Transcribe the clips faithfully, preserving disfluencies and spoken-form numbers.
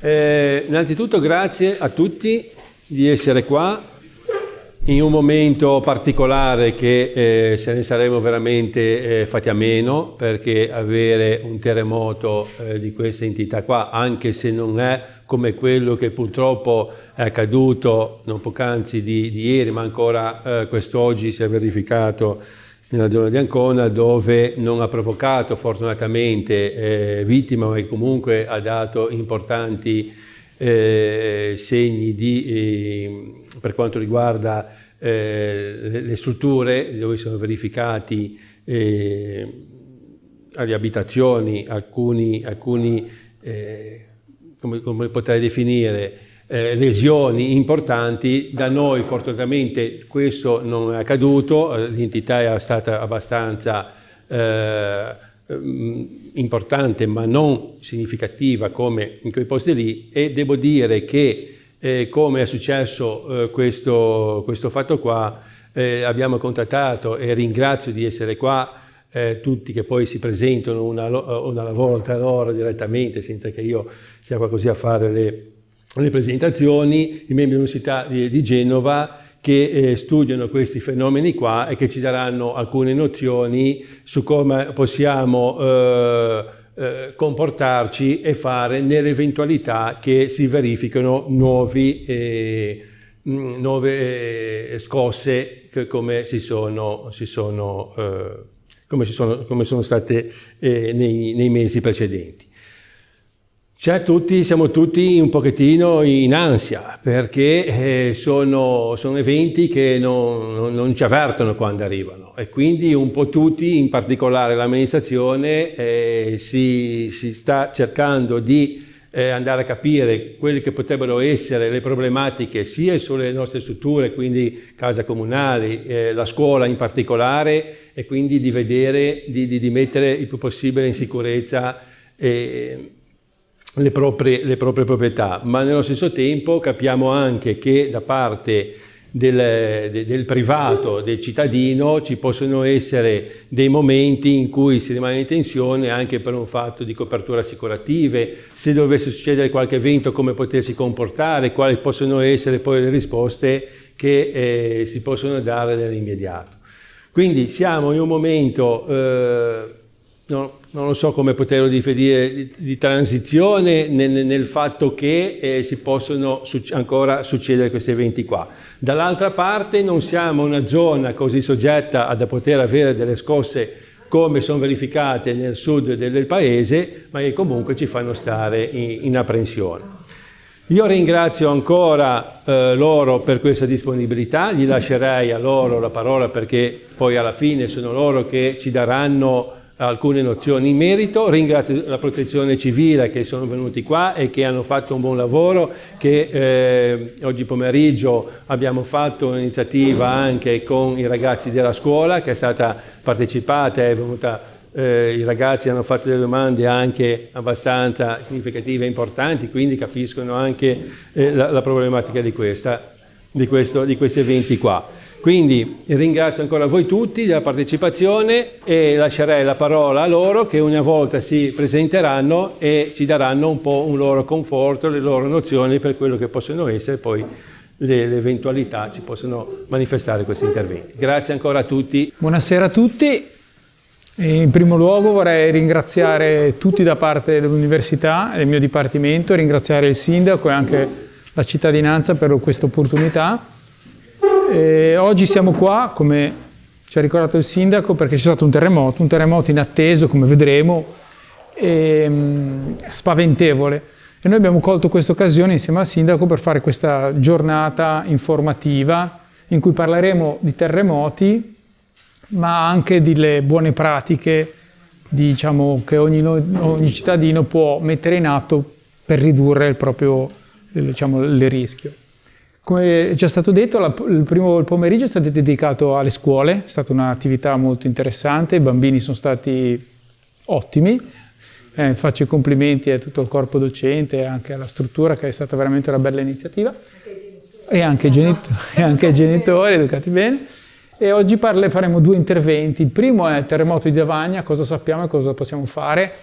Eh, innanzitutto grazie a tutti di essere qua in un momento particolare che eh, se ne saremmo veramente eh, fatti a meno, perché avere un terremoto eh, di questa entità qua, anche se non è come quello che purtroppo è accaduto non poc'anzi di, di ieri, ma ancora eh, quest'oggi si è verificato nella zona di Ancona, dove non ha provocato fortunatamente eh, vittime, ma comunque ha dato importanti eh, segni di, eh, per quanto riguarda eh, le, le strutture, dove sono verificati eh, alle abitazioni alcuni, alcuni eh, come, come potrei definire, Eh, lesioni importanti. Da noi fortunatamente questo non è accaduto, l'entità è stata abbastanza eh, importante ma non significativa come in quei posti lì, e devo dire che eh, come è successo eh, questo, questo fatto qua, eh, abbiamo contattato, e ringrazio di essere qua eh, tutti che poi si presentano una, una alla volta loro direttamente, senza che io sia qua così a fare le le presentazioni, i membri dell'Università di, di Genova che eh, studiano questi fenomeni qua e che ci daranno alcune nozioni su come possiamo eh, eh, comportarci e fare nell'eventualità che si verificano nuovi, eh, nuove eh, scosse che come si sono, si sono, eh, come si sono, come sono state eh, nei, nei mesi precedenti. Cioè, tutti, siamo tutti un pochettino in ansia, perché eh, sono, sono eventi che non, non, non ci avvertono quando arrivano, e quindi un po' tutti, in particolare l'amministrazione, eh, si, si sta cercando di eh, andare a capire quelle che potrebbero essere le problematiche sia sulle nostre strutture, quindi case comunali, eh, la scuola in particolare, e quindi di vedere, di, di, di mettere il più possibile in sicurezza eh, Le proprie, le proprie proprietà, ma nello stesso tempo capiamo anche che da parte del, de, del privato, del cittadino, ci possono essere dei momenti in cui si rimane in tensione anche per un fatto di coperture assicurative, se dovesse succedere qualche evento come potersi comportare, quali possono essere poi le risposte che eh, si possono dare nell'immediato. Quindi siamo in un momento eh, No, non lo so come poterlo definire, di, di transizione nel, nel fatto che eh, si possono suc- ancora succedere questi eventi qua. Dall'altra parte non siamo una zona così soggetta a da poter avere delle scosse come sono verificate nel sud del, del paese, ma che comunque ci fanno stare in, in apprensione. Io ringrazio ancora eh, loro per questa disponibilità, gli lascerei a loro la parola, perché poi alla fine sono loro che ci daranno alcune nozioni in merito. Ringrazio la Protezione Civile che sono venuti qua e che hanno fatto un buon lavoro, che eh, oggi pomeriggio abbiamo fatto un'iniziativa anche con i ragazzi della scuola, che è stata partecipata, è venuta, eh, i ragazzi hanno fatto delle domande anche abbastanza significative e importanti, quindi capiscono anche eh, la, la problematica di, questa, di, questo, di questi eventi qua. Quindi ringrazio ancora voi tutti della partecipazione e lascerei la parola a loro, che una volta si presenteranno e ci daranno un po' un loro conforto, le loro nozioni per quello che possono essere poi le, le eventualità ci possono manifestare questi interventi. Grazie ancora a tutti. Buonasera a tutti. In primo luogo vorrei ringraziare tutti da parte dell'Università e del mio Dipartimento, ringraziare il Sindaco e anche la cittadinanza per questa opportunità. E oggi siamo qua, come ci ha ricordato il Sindaco, perché c'è stato un terremoto, un terremoto inatteso, come vedremo, e, mh, spaventevole. E noi abbiamo colto questa occasione insieme al Sindaco per fare questa giornata informativa in cui parleremo di terremoti, ma anche delle buone pratiche, diciamo, che ogni, ogni cittadino può mettere in atto per ridurre il proprio, diciamo, il rischio. Come è già stato detto, la, il primo pomeriggio è stato dedicato alle scuole, è stata un'attività molto interessante, i bambini sono stati ottimi, eh, faccio i complimenti a tutto il corpo docente e anche alla struttura, che è stata veramente una bella iniziativa, e anche ai genitori, e anche ai genitori educati bene. E oggi parle, faremo due interventi. Il primo è il terremoto di Davagna, cosa sappiamo e cosa possiamo fare,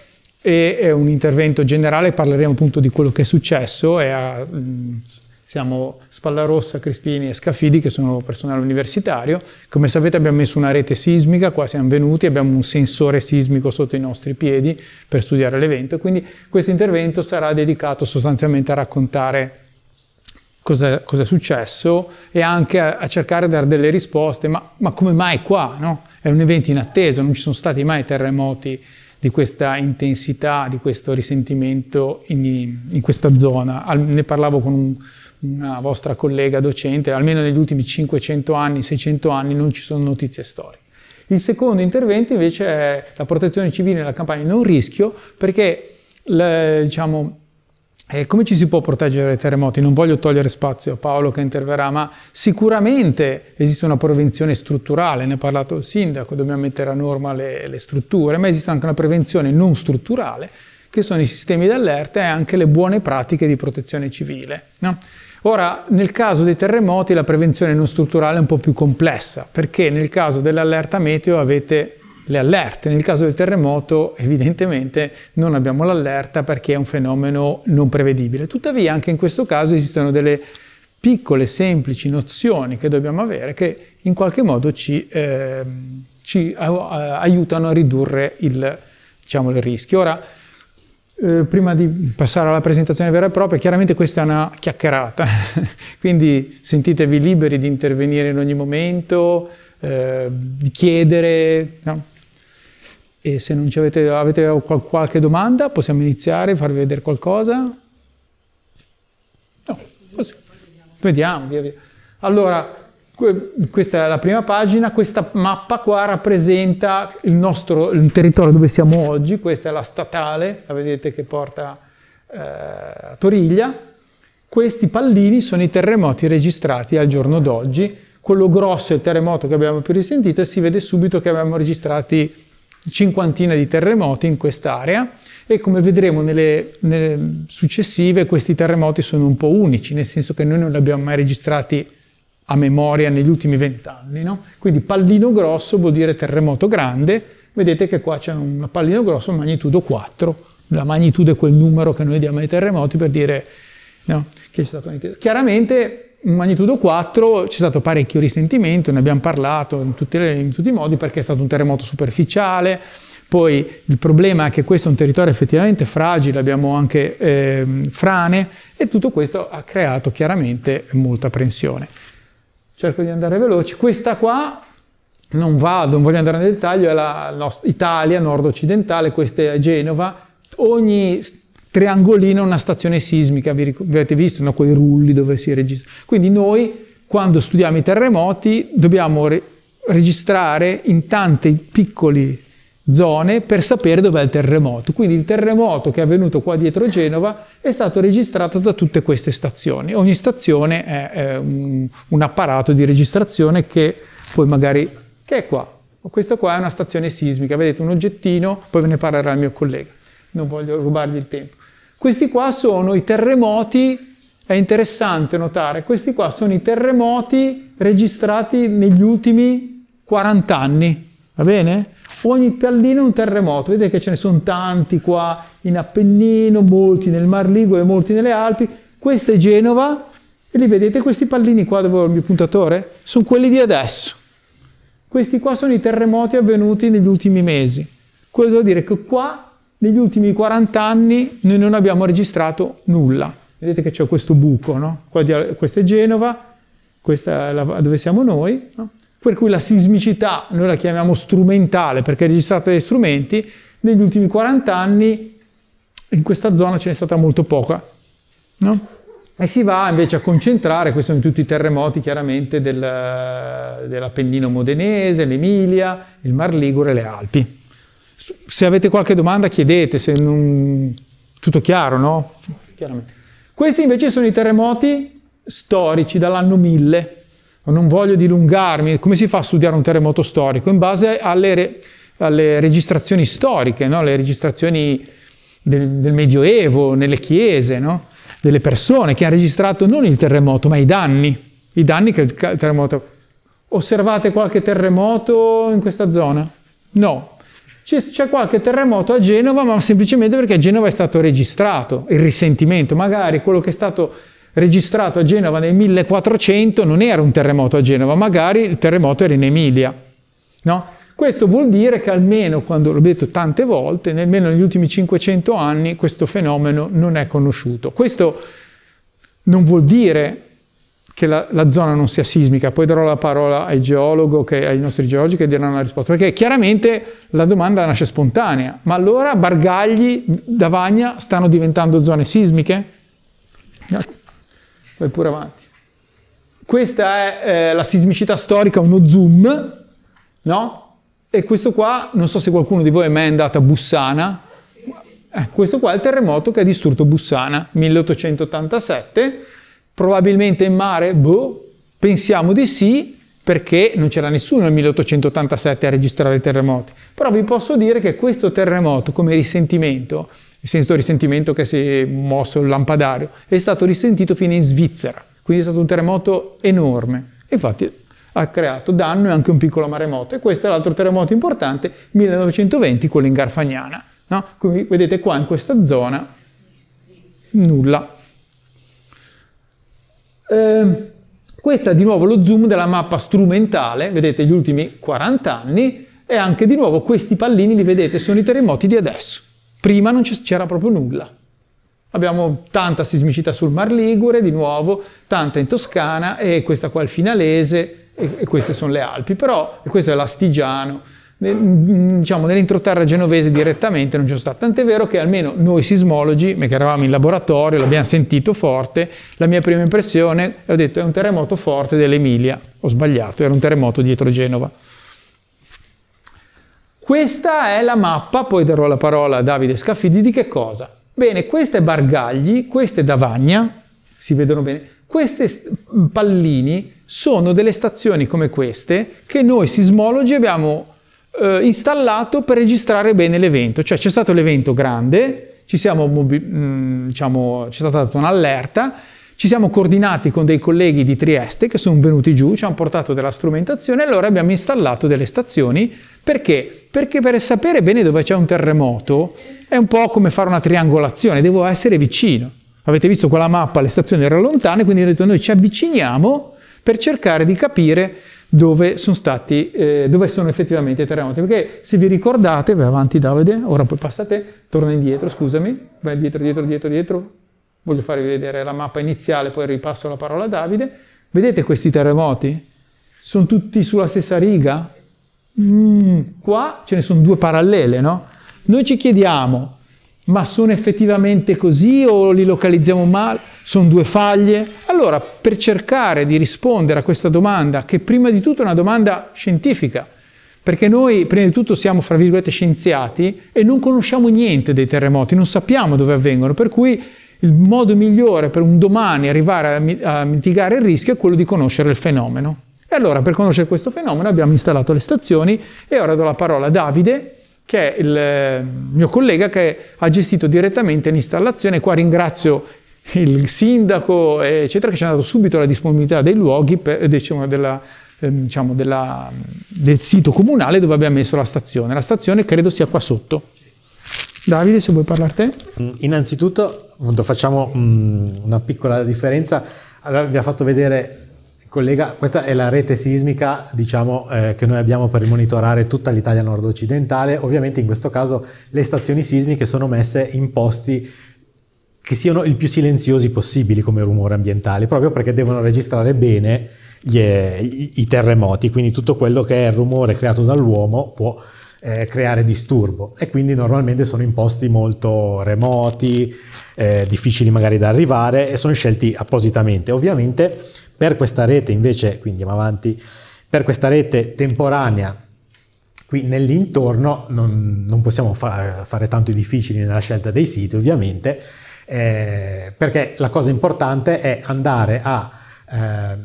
e è un intervento generale, parleremo appunto di quello che è successo. E a, mh, siamo Spallarossa, Crispini e Scafidi, che sono personale universitario. Come sapete abbiamo messo una rete sismica, qua siamo venuti, abbiamo un sensore sismico sotto i nostri piedi per studiare l'evento, quindi questo intervento sarà dedicato sostanzialmente a raccontare cosa è successo e anche a, a cercare di dare delle risposte. Ma, ma come mai qua? No? È un evento inatteso, non ci sono stati mai terremoti di questa intensità, di questo risentimento in, in questa zona. Al, ne parlavo con un, una vostra collega docente, almeno negli ultimi cinquecento anni, seicento anni non ci sono notizie storiche. Il secondo intervento invece è la protezione civile nella campagna non rischio, perché le, diciamo, eh, come ci si può proteggere dai terremoti? Non voglio togliere spazio a Paolo che interverrà, ma sicuramente esiste una prevenzione strutturale, ne ha parlato il sindaco, dobbiamo mettere a norma le, le strutture, ma esiste anche una prevenzione non strutturale, che sono i sistemi d'allerta e anche le buone pratiche di protezione civile, no? Ora, nel caso dei terremoti la prevenzione non strutturale è un po' più complessa, perché nel caso dell'allerta meteo avete le allerte, nel caso del terremoto evidentemente non abbiamo l'allerta perché è un fenomeno non prevedibile. Tuttavia anche in questo caso esistono delle piccole, semplici nozioni che dobbiamo avere che in qualche modo ci, eh, ci aiutano a ridurre il, diciamo, il rischio. Ora, Eh, prima di passare alla presentazione vera e propria, chiaramente questa è una chiacchierata, quindi sentitevi liberi di intervenire in ogni momento, eh, di chiedere, no? E se non ci avete, avete qualche domanda possiamo iniziare, farvi vedere qualcosa? No, così. Vediamo, via via. Allora, questa è la prima pagina, questa mappa qua rappresenta il nostro il territorio dove siamo oggi, questa è la statale, la vedete che porta eh, a Toriglia. Questi pallini sono i terremoti registrati al giorno d'oggi, quello grosso è il terremoto che abbiamo più risentito e si vede subito che abbiamo registrati cinquantina di terremoti in quest'area e come vedremo nelle, nelle successive questi terremoti sono un po' unici, nel senso che noi non li abbiamo mai registrati a memoria negli ultimi vent'anni, no? Quindi pallino grosso vuol dire terremoto grande, vedete che qua c'è un pallino grosso magnitudo quattro, la magnitudo è quel numero che noi diamo ai terremoti per dire, no, che c'è stato un'intesa. Chiaramente un magnitudo quattro c'è stato parecchio risentimento, ne abbiamo parlato in tutti, le, in tutti i modi perché è stato un terremoto superficiale. Poi il problema è che questo è un territorio effettivamente fragile, abbiamo anche eh, frane e tutto questo ha creato chiaramente molta apprensione. Cerco di andare veloce. Questa qua non vado, non voglio andare nel dettaglio, è la nostra Italia nord-occidentale, questa è Genova. Ogni triangolino è una stazione sismica, vi, vi avete visto, no? Quei rulli dove si registra. Quindi noi, quando studiamo i terremoti, dobbiamo re registrare in tante piccole zone per sapere dov'è il terremoto. Quindi il terremoto che è avvenuto qua dietro Genova è stato registrato da tutte queste stazioni. Ogni stazione è, è un, un apparato di registrazione che poi magari, che è qua. Questa qua è una stazione sismica, vedete un oggettino, poi ve ne parlerà il mio collega, non voglio rubarvi il tempo. Questi qua sono i terremoti, è interessante notare, questi qua sono i terremoti registrati negli ultimi quaranta anni, va bene? Ogni pallino è un terremoto, vedete che ce ne sono tanti qua in Appennino, molti nel Mar Ligure, molti nelle Alpi. Questa è Genova e li vedete questi pallini qua dove ho il mio puntatore? Sono quelli di adesso. Questi qua sono i terremoti avvenuti negli ultimi mesi. Quello vuol dire che qua negli ultimi quaranta anni noi non abbiamo registrato nulla. Vedete che c'è questo buco, no? Qua di, questa è Genova, questa è la, dove siamo noi, no? Per cui la sismicità noi la chiamiamo strumentale perché è registrata dai strumenti, negli ultimi quaranta anni in questa zona ce n'è stata molto poca, no? E si va invece a concentrare, questi sono tutti i terremoti chiaramente del, dell'Appennino modenese, l'Emilia, il Mar Ligure e le Alpi. Se avete qualche domanda chiedete, se non... tutto chiaro, no? Chiaramente. Questi invece sono i terremoti storici dall'anno mille. Non voglio dilungarmi, come si fa a studiare un terremoto storico? In base alle, re, alle registrazioni storiche, no? Le registrazioni del, del Medioevo, nelle chiese, no? Delle persone che hanno registrato non il terremoto, ma i danni, i danni che il terremoto... Osservate qualche terremoto in questa zona? No. C'è qualche terremoto a Genova, ma semplicemente perché a Genova è stato registrato il risentimento. Magari quello che è stato registrato a Genova nel millequattrocento non era un terremoto a Genova, magari il terremoto era in Emilia, no? Questo vuol dire che almeno, quando l'ho detto tante volte, almeno negli ultimi cinquecento anni questo fenomeno non è conosciuto. Questo non vuol dire che la, la zona non sia sismica, poi darò la parola al geologo, che, ai nostri geologi che diranno la risposta, perché chiaramente la domanda nasce spontanea. Ma allora Bargagli, Davagna stanno diventando zone sismiche? Vai pure avanti. Questa è eh, la sismicità storica, uno zoom, no? E questo qua, non so se qualcuno di voi è mai andato a Bussana, eh, questo qua è il terremoto che ha distrutto Bussana, milleottocentottantasette, probabilmente in mare, boh, pensiamo di sì, perché non c'era nessuno nel milleottocentottantasette a registrare i terremoti. Però vi posso dire che questo terremoto, come risentimento, il senso risentimento che si è mosso il lampadario, è stato risentito fino in Svizzera, quindi è stato un terremoto enorme. Infatti ha creato danno e anche un piccolo maremoto, e questo è l'altro terremoto importante, millenovecentoventi, quello in Garfagnana, no? Come vedete qua in questa zona nulla. Eh, questo è di nuovo lo zoom della mappa strumentale, vedete gli ultimi quaranta anni, e anche di nuovo questi pallini li vedete, sono i terremoti di adesso. Prima non c'era proprio nulla. Abbiamo tanta sismicità sul Mar Ligure, di nuovo, tanta in Toscana, e questa qua è il Finalese, e queste sono le Alpi, però questo è l'Astigiano, diciamo nell'entroterra genovese direttamente non c'è stato, tant'è vero che almeno noi sismologi, che eravamo in laboratorio, l'abbiamo sentito forte, la mia prima impressione, ho detto è un terremoto forte dell'Emilia, ho sbagliato, era un terremoto dietro Genova. Questa è la mappa, poi darò la parola a Davide Scaffidi, di che cosa? Bene, questa è Bargagli, questa è Davagna, si vedono bene, questi pallini sono delle stazioni come queste che noi sismologi abbiamo eh, installato per registrare bene l'evento. Cioè c'è stato l'evento grande, ci siamo, mh, diciamo, c'è stata data un'allerta, ci siamo coordinati con dei colleghi di Trieste che sono venuti giù, ci hanno portato della strumentazione, e allora abbiamo installato delle stazioni. Perché? Perché per sapere bene dove c'è un terremoto è un po' come fare una triangolazione, devo essere vicino. Avete visto quella mappa, le stazioni erano lontane, quindi ho detto noi ci avviciniamo per cercare di capire dove sono stati, eh, dove sono effettivamente i terremoti. Perché se vi ricordate, vai avanti Davide, ora poi passate, torna indietro, scusami, vai dietro, dietro, dietro, dietro, voglio farvi vedere la mappa iniziale, poi ripasso la parola a Davide. Vedete questi terremoti? Sono tutti sulla stessa riga? Mm, qua ce ne sono due parallele, no? Noi ci chiediamo, ma sono effettivamente così o li localizziamo male? Sono due faglie? Allora, per cercare di rispondere a questa domanda, che prima di tutto è una domanda scientifica, perché noi prima di tutto siamo, fra virgolette, scienziati e non conosciamo niente dei terremoti, non sappiamo dove avvengono, per cui il modo migliore per un domani arrivare a, a mitigare il rischio è quello di conoscere il fenomeno. E allora, per conoscere questo fenomeno abbiamo installato le stazioni, e ora do la parola a Davide, che è il mio collega che ha gestito direttamente l'installazione. Qua ringrazio il sindaco, eccetera, che ci ha dato subito la disponibilità dei luoghi, per, diciamo, della, diciamo, della, del sito comunale dove abbiamo messo la stazione. La stazione credo sia qua sotto. Davide, se vuoi parlare te. Innanzitutto appunto, facciamo mh, una piccola differenza. Allora, vi ha fatto vedere... Collega, questa è la rete sismica, diciamo, eh, che noi abbiamo per monitorare tutta l'Italia nord-occidentale. Ovviamente in questo caso le stazioni sismiche sono messe in posti che siano il più silenziosi possibili come rumore ambientale, proprio perché devono registrare bene gli, i, i terremoti, quindi tutto quello che è il rumore creato dall'uomo può eh, creare disturbo, e quindi normalmente sono in posti molto remoti, eh, difficili magari da arrivare, e sono scelti appositamente. Ovviamente per questa rete invece, quindi andiamo avanti, per questa rete temporanea qui nell'intorno non, non possiamo fa, fare tanto i difficili nella scelta dei siti, ovviamente, eh, perché la cosa importante è andare a eh,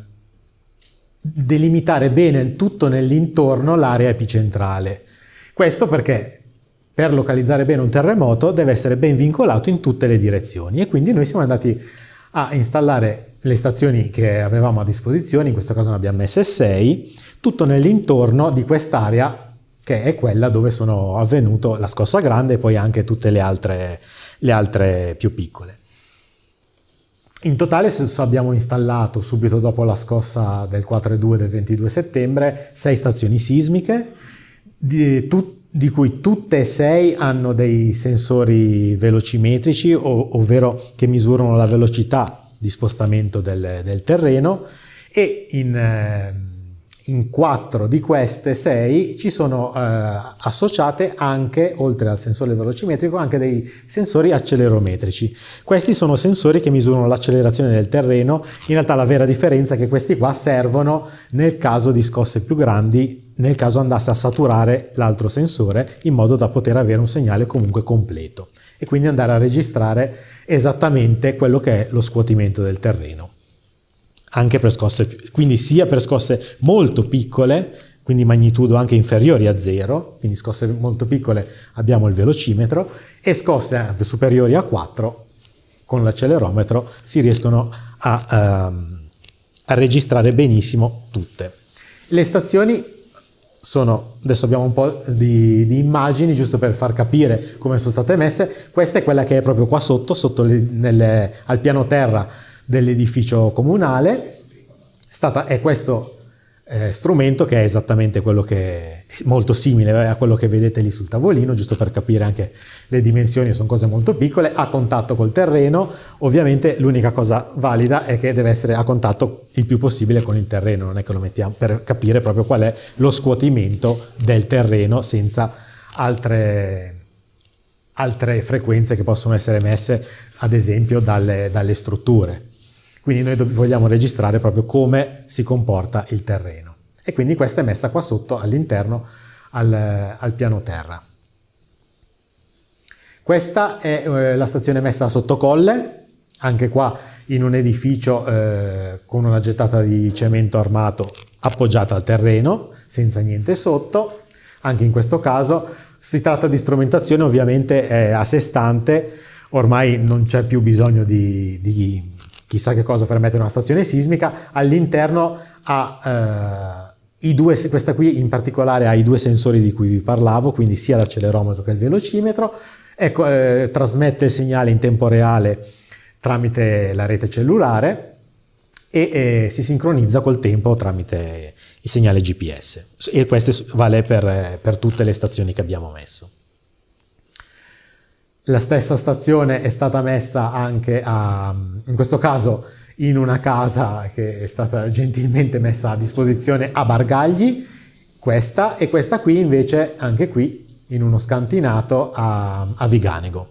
delimitare bene tutto nell'intorno l'area epicentrale. Questo perché per localizzare bene un terremoto deve essere ben vincolato in tutte le direzioni, e quindi noi siamo andati a installare le stazioni che avevamo a disposizione, in questo caso ne abbiamo messe sei, tutto nell'intorno di quest'area che è quella dove sono avvenuto la scossa grande e poi anche tutte le altre, le altre più piccole. In totale abbiamo installato subito dopo la scossa del quattro e due del ventidue settembre sei stazioni sismiche, di, tu, di cui tutte e sei hanno dei sensori velocimetrici, ov- ovvero che misurano la velocità di spostamento del, del terreno, e in, eh, in quattro di queste sei ci sono eh, associate anche, oltre al sensore velocimetrico, anche dei sensori accelerometrici. Questi sono sensori che misurano l'accelerazione del terreno. In realtà la vera differenza è che questi qua servono nel caso di scosse più grandi, nel caso andasse a saturare l'altro sensore, in modo da poter avere un segnale comunque completo e quindi andare a registrare esattamente quello che è lo scuotimento del terreno. Anche per scosse, quindi sia per scosse molto piccole, quindi magnitudo anche inferiori a zero, quindi scosse molto piccole abbiamo il velocimetro, e scosse anche superiori a quattro con l'accelerometro si riescono a, um, a registrare benissimo tutte. Le stazioni sono, adesso abbiamo un po' di, di immagini giusto per far capire come sono state messe. Questa è quella che è proprio qua sotto, sotto le, nelle, al piano terra dell'edificio comunale. È, stata, è questo eh, strumento che è esattamente quello che è molto simile a quello che vedete lì sul tavolino, giusto per capire anche le dimensioni, sono cose molto piccole, a contatto col terreno. Ovviamente l'unica cosa valida è che deve essere a contatto il più possibile con il terreno, non è che lo mettiamo per capire proprio qual è lo scuotimento del terreno senza altre altre frequenze che possono essere messe ad esempio dalle, dalle strutture. Quindi noi vogliamo registrare proprio come si comporta il terreno, e quindi questa è messa qua sotto all'interno al, al piano terra. Questa è eh, la stazione messa a sottocolle, anche qua in un edificio eh, con una gettata di cemento armato appoggiata al terreno senza niente sotto. Anche in questo caso si tratta di strumentazione ovviamente eh, a sé stante, ormai non c'è più bisogno di, di chissà che cosa per mettere una stazione sismica. All'interno ha eh, i due, questa qui in particolare ha i due sensori di cui vi parlavo, quindi sia l'accelerometro che il velocimetro, ecco, eh, trasmette il segnale in tempo reale tramite la rete cellulare e eh, si sincronizza col tempo tramite il segnale G P S, e questo vale per, per tutte le stazioni che abbiamo messo. La stessa stazione è stata messa anche a, in questo caso in una casa che è stata gentilmente messa a disposizione a Bargagli, questa, e questa qui invece anche qui in uno scantinato a, a Viganego.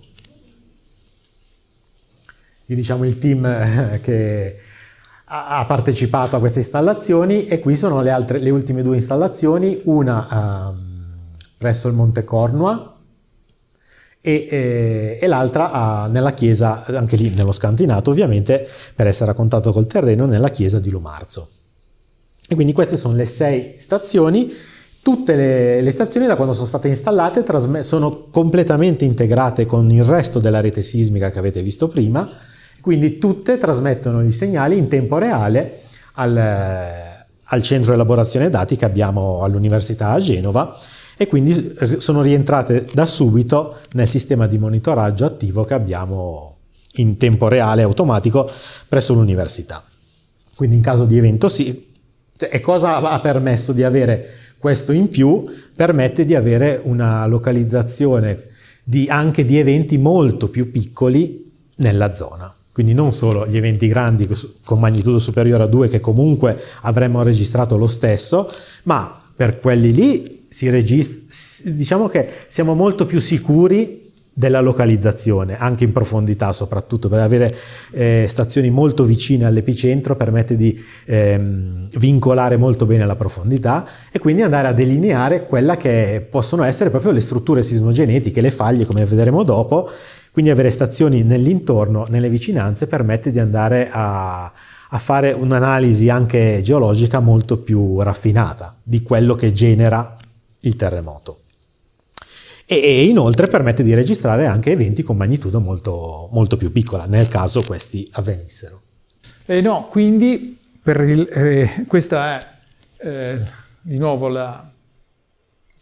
Qui diciamo il team che ha partecipato a queste installazioni, e qui sono le, altre, le ultime due installazioni, una um, presso il Monte Cornua e, e, e l'altra nella chiesa, anche lì nello scantinato ovviamente, per essere a contatto col terreno, nella chiesa di Lumarzo. E quindi queste sono le sei stazioni. Tutte le, le stazioni, da quando sono state installate, sono completamente integrate con il resto della rete sismica che avete visto prima, quindi tutte trasmettono i segnali in tempo reale al, al centro elaborazione dati che abbiamo all'Università a Genova, e quindi sono rientrate da subito nel sistema di monitoraggio attivo che abbiamo in tempo reale automatico presso l'Università. Quindi in caso di evento sì, e cosa ha permesso di avere questo in più? Permette di avere una localizzazione di, anche di eventi molto più piccoli nella zona. Quindi non solo gli eventi grandi con magnitudo superiore a due che comunque avremmo registrato lo stesso, ma per quelli lì si registra, diciamo che siamo molto più sicuri della localizzazione, anche in profondità, soprattutto per avere eh, stazioni molto vicine all'epicentro permette di ehm, vincolare molto bene la profondità e quindi andare a delineare quella che possono essere proprio le strutture sismogenetiche, le faglie, come vedremo dopo. Quindi avere stazioni nell'intorno, nelle vicinanze, permette di andare a, a fare un'analisi anche geologica molto più raffinata di quello che genera il terremoto. E, e inoltre permette di registrare anche eventi con magnitudo molto, molto più piccola, nel caso questi avvenissero. Eh no, quindi per il, eh, questa è eh, di nuovo la,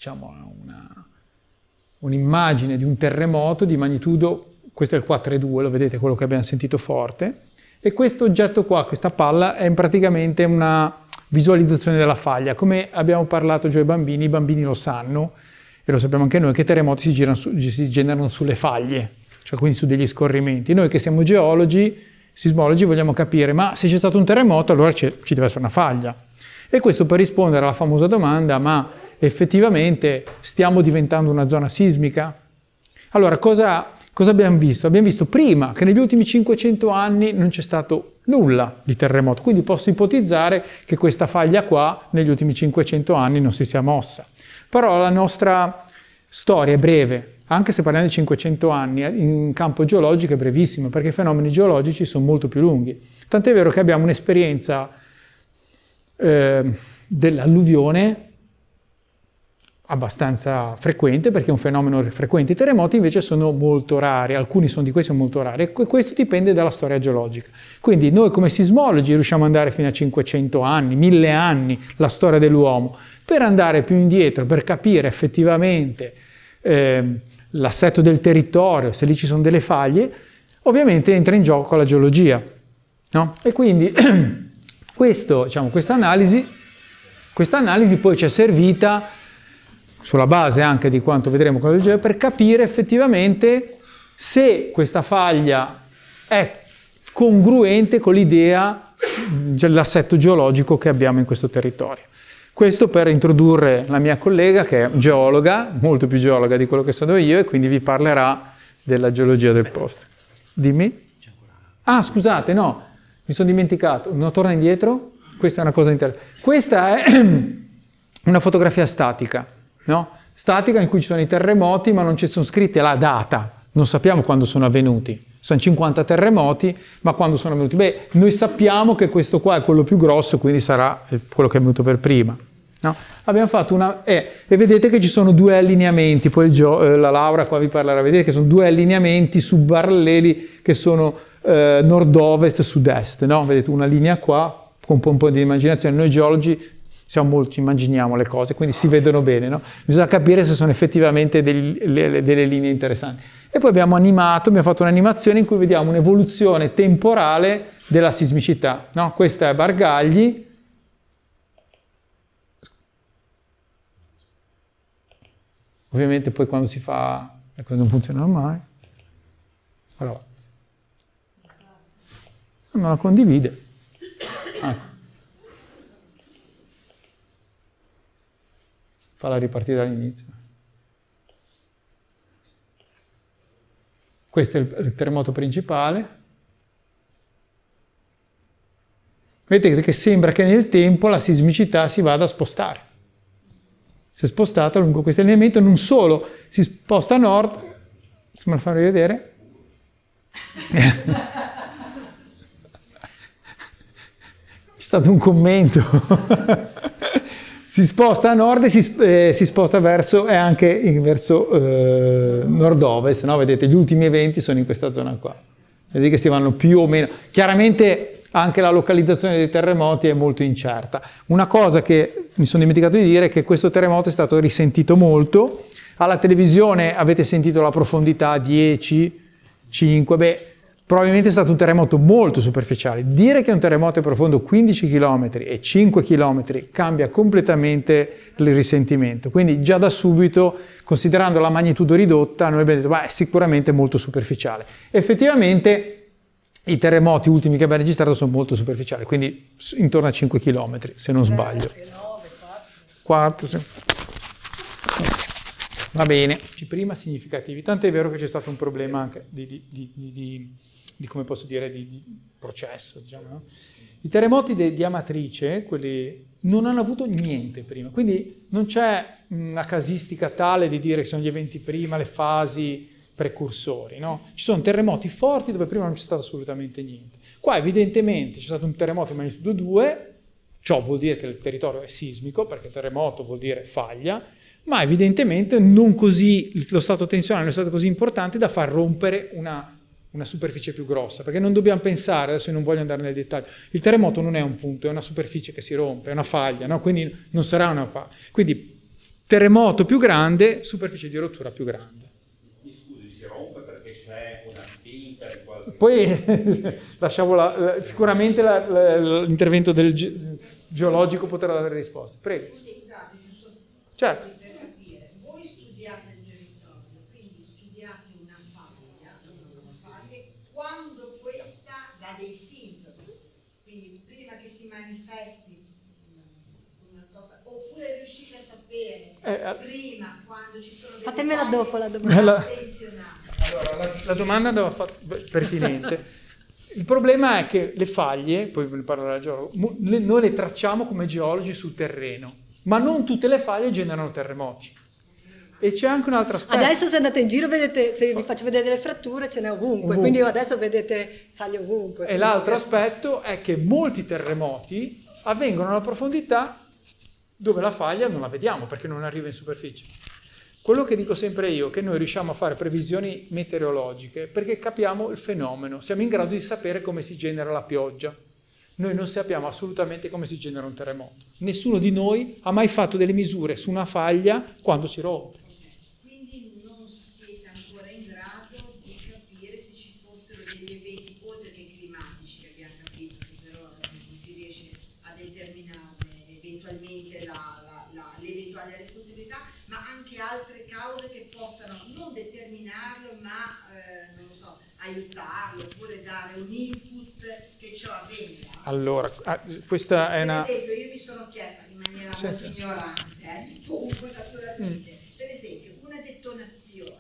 diciamo, un'immagine di un terremoto di magnitudo, questo è il quattro virgola due, lo vedete, quello che abbiamo sentito forte, e questo oggetto qua, questa palla, è praticamente una visualizzazione della faglia. Come abbiamo parlato già ai bambini, i bambini lo sanno, e lo sappiamo anche noi, che i terremoti si, girano su, si generano sulle faglie, cioè quindi su degli scorrimenti. Noi che siamo geologi, sismologi, vogliamo capire, ma se c'è stato un terremoto allora ci deve essere una faglia. E questo per rispondere alla famosa domanda, ma effettivamente stiamo diventando una zona sismica? Allora, cosa, cosa abbiamo visto? Abbiamo visto prima che negli ultimi cinquecento anni non c'è stato nulla di terremoto, quindi posso ipotizzare che questa faglia qua negli ultimi cinquecento anni non si sia mossa. Però la nostra storia è breve, anche se parliamo di cinquecento anni, in campo geologico è brevissima, perché i fenomeni geologici sono molto più lunghi. Tant'è vero che abbiamo un'esperienza eh, dell'alluvione abbastanza frequente, perché è un fenomeno frequente. I terremoti invece sono molto rari, alcuni sono di questi sono molto rari, e questo dipende dalla storia geologica. Quindi noi come sismologi riusciamo ad andare fino a cinquecento anni, mille anni, la storia dell'uomo. Per andare più indietro, per capire effettivamente eh, l'assetto del territorio, se lì ci sono delle faglie, ovviamente entra in gioco la geologia, no? E quindi questo, diciamo, questa analisi, questa analisi poi ci è servita, sulla base anche di quanto vedremo con la geologia, per capire effettivamente se questa faglia è congruente con l'idea dell'assetto geologico che abbiamo in questo territorio. Questo per introdurre la mia collega, che è geologa, molto più geologa di quello che sono io, e quindi vi parlerà della geologia del posto. Dimmi? Ah, scusate, no, mi sono dimenticato. Non torna indietro? Questa è una cosa interessante. Questa è una fotografia statica, no? Statica in cui ci sono i terremoti, ma non ci sono scritte la data. Non sappiamo quando sono avvenuti. Sono cinquanta terremoti, ma quando sono avvenuti? Beh, noi sappiamo che questo qua è quello più grosso, quindi sarà quello che è venuto per prima. No? Abbiamo fatto una... Eh, e vedete che ci sono due allineamenti, poi il Gio, eh, la Laura qua vi parlerà, vedete che sono due allineamenti subparalleli che sono eh, nord-ovest, sud-est, no? Vedete una linea qua, con un po' di immaginazione. Noi geologi siamo molto, immaginiamo le cose, quindi si vedono bene, no? Bisogna capire se sono effettivamente degli, le, delle linee interessanti. E poi abbiamo animato, abbiamo fatto un'animazione in cui vediamo un'evoluzione temporale della sismicità, no? Questa è Bargagli. Ovviamente poi quando si fa, le cose non funzionano mai. Allora, non la condivide. Ecco. Falla ripartire dall'inizio. Questo è il, il terremoto principale. Vedete che sembra che nel tempo la sismicità si vada a spostare. Si è spostata lungo questo allineamento, non solo si sposta a nord, se me lo fai rivedere. C'è stato un commento. Si sposta a nord e si, eh, si sposta verso, e anche in verso eh, nord-ovest, no? Vedete, gli ultimi eventi sono in questa zona qua. Vedete che si vanno più o meno. Chiaramente anche la localizzazione dei terremoti è molto incerta. Una cosa che mi sono dimenticato di dire è che questo terremoto è stato risentito molto. Alla televisione avete sentito la profondità dieci, cinque, beh, probabilmente è stato un terremoto molto superficiale. Dire che un terremoto è profondo quindici chilometri e cinque chilometri cambia completamente il risentimento. Quindi già da subito, considerando la magnitudo ridotta, noi abbiamo detto, beh, è sicuramente molto superficiale. Effettivamente i terremoti ultimi che abbiamo registrato sono molto superficiali, quindi intorno a cinque chilometri, se non sbaglio. quattro, sì. Va bene. Prima significativi, tant'è vero che c'è stato un problema anche di, di, di, di, di, di come posso dire, di, di processo, diciamo, no? I terremoti di, di Amatrice, quelli non hanno avuto niente prima, quindi non c'è una casistica tale di dire che sono gli eventi prima, le fasi precursori, no? Ci sono terremoti forti dove prima non c'è stato assolutamente niente. Qua evidentemente c'è stato un terremoto di magnitudo due, ciò vuol dire che il territorio è sismico, perché terremoto vuol dire faglia, ma evidentemente non così, lo stato tensionale non è stato così importante da far rompere una, una superficie più grossa, perché non dobbiamo pensare, adesso io non voglio andare nel dettaglio, il terremoto non è un punto, è una superficie che si rompe, è una faglia, no? Quindi non sarà una... Quindi terremoto più grande, superficie di rottura più grande. Mi scusi, si rompe perché c'è una spinta di qualche... Poi lasciamo la, la, sicuramente la, la, l'intervento del ge, geologico potrà dare risposte. Prego. Scusate, giusto certo. per capire, voi studiate il territorio, quindi studiate una faglia, una faglia quando questa dà dei sintomi, quindi prima che si manifesti una scossa, oppure riuscite a sapere Eh, prima quando ci sono delle Fatemela faglie dopo la domanda. La, attenzionate. allora, la, la domanda andava fatta pertinente. Il problema è che le faglie, poi ve ne parlerà il geologo, le, noi le tracciamo come geologi sul terreno, ma non tutte le faglie generano terremoti. E c'è anche un altro aspetto. Adesso se andate in giro vedete, se vi faccio vedere le fratture ce n'è ovunque, ovunque. quindi adesso vedete faglie ovunque. E l'altro aspetto è che molti terremoti avvengono alla profondità dove la faglia non la vediamo perché non arriva in superficie. Quello che dico sempre io è che noi riusciamo a fare previsioni meteorologiche perché capiamo il fenomeno, siamo in grado di sapere come si genera la pioggia. Noi non sappiamo assolutamente come si genera un terremoto. Nessuno di noi ha mai fatto delle misure su una faglia quando si rompe. Quindi non siete ancora in grado di capire se ci fossero degli eventi, oltre che climatici, che abbiamo capito, che però non si riesce a determinarne eventualmente la, la, la, l'eventuale responsabilità, ma anche altre cause che possano non determinarlo, ma eh, non lo so, aiutarlo, oppure dare un input che ciò avvenga. Allora, questa è Per una... esempio, io mi sono chiesta in maniera Sì, molto sì. ignorante, eh, di poco naturalmente, Mm. per esempio, una detonazione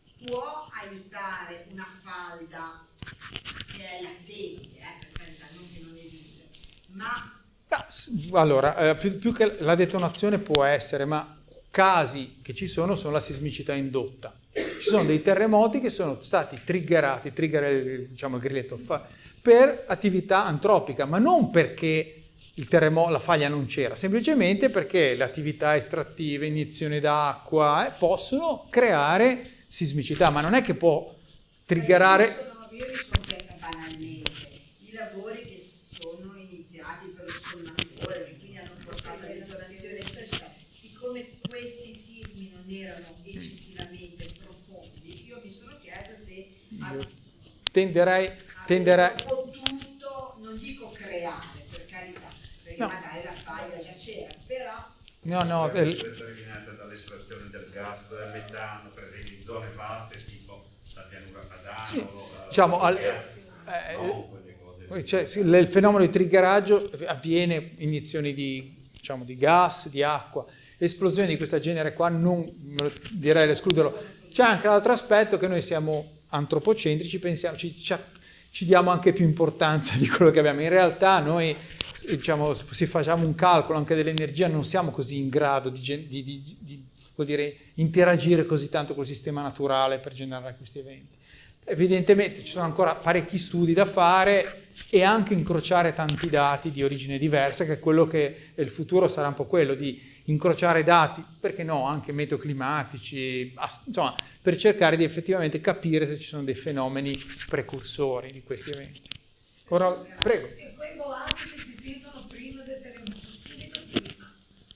può aiutare una falda che è latente, eh, per carità, non che non esiste, ma... Allora, eh, più, più che la detonazione può essere, ma casi che ci sono sono la sismicità indotta. Ci sono dei terremoti che sono stati triggerati, trigger è il, diciamo, il grilletto, fa, per attività antropica, ma non perché il terremoto, la faglia non c'era, semplicemente perché le attività estrattive, iniezione d'acqua, eh, possono creare sismicità, ma non è che può triggerare... Io, sono, io mi sono chiesta banalmente, i lavori che sono iniziati per lo scolmatore, che quindi hanno portato a detonazione, eccetera, eccetera, siccome questi sismi non erano eccessivamente profondi, io mi sono chiesta se Io tenderei... tenderei potuto, non dico creare, per carità, perché no. magari la faglia già c'era, però... No, no, è il, determinata dall'estrazione del gas metano, per esempio in zone vaste tipo la pianura padana sì, o la, diciamo, al, eh, eh, no, quelle cose. cioè, sì, il fenomeno di triggeraggio avviene iniezioni di, diciamo, di gas, di acqua, esplosioni di questo genere qua non direi di escluderlo. C'è anche l'altro aspetto che noi siamo antropocentrici, pensiamo, ci, ci, ci diamo anche più importanza di quello che abbiamo. In realtà noi, diciamo, se facciamo un calcolo anche dell'energia non siamo così in grado di, di, di, di vuol dire, interagire così tanto col sistema naturale per generare questi eventi. Evidentemente ci sono ancora parecchi studi da fare e anche incrociare tanti dati di origine diversa, che è quello che il futuro sarà un po' quello di incrociare dati, perché no, anche meteoclimatici, insomma, per cercare di effettivamente capire se ci sono dei fenomeni precursori di questi eventi. Ora, prego. E quei boati che si sentono prima del terremoto, subito prima,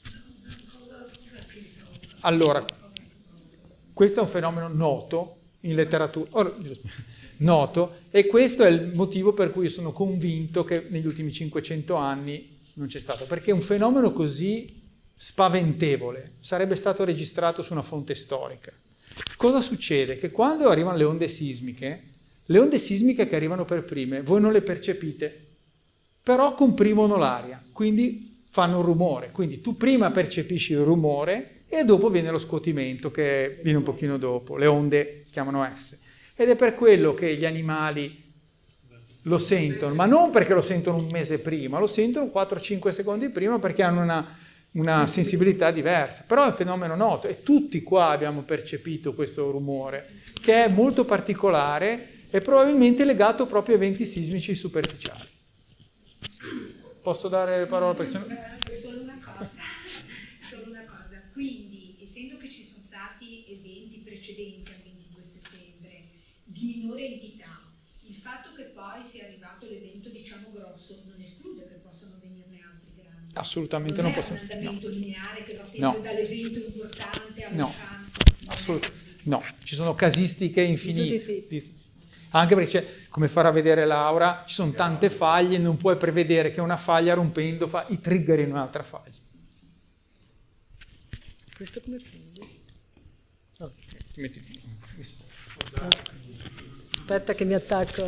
cosa, cosa che provoca? Allora, questo è un fenomeno noto in letteratura, oh, noto, e questo è il motivo per cui sono convinto che negli ultimi cinquecento anni non c'è stato, perché un fenomeno così spaventevole sarebbe stato registrato su una fonte storica. Cosa succede? Che quando arrivano le onde sismiche, le onde sismiche che arrivano per prime, voi non le percepite, però comprimono l'aria, quindi fanno un rumore. Quindi tu prima percepisci il rumore e dopo viene lo scuotimento che viene un pochino dopo, le onde si chiamano S. Ed è per quello che gli animali lo sentono, ma non perché lo sentono un mese prima, lo sentono quattro cinque secondi prima perché hanno una, una sensibilità diversa. Però è un fenomeno noto e tutti qua abbiamo percepito questo rumore, che è molto particolare e probabilmente legato proprio a eventi sismici superficiali. Posso dare la parola per Solo una cosa, solo una cosa. Quindi, essendo che ci sono stati eventi precedenti al ventidue settembre di minore entità, il fatto che poi sia arrivato l'evento, diciamo, grosso, non esclude che possano venirne altri grandi. assolutamente non, non possiamo. È un andamento No. lineare che va sempre No. dall'evento importante al No. lontano. Assolut- no, ci sono casistiche infinite. Di tutti i tipi. Di- Anche perché, c'è, come farà vedere Laura, ci sono tante faglie, non puoi prevedere che una faglia rompendo fa i trigger in un'altra faglia. Questo come prendi? Mettiti. Aspetta che mi attacco.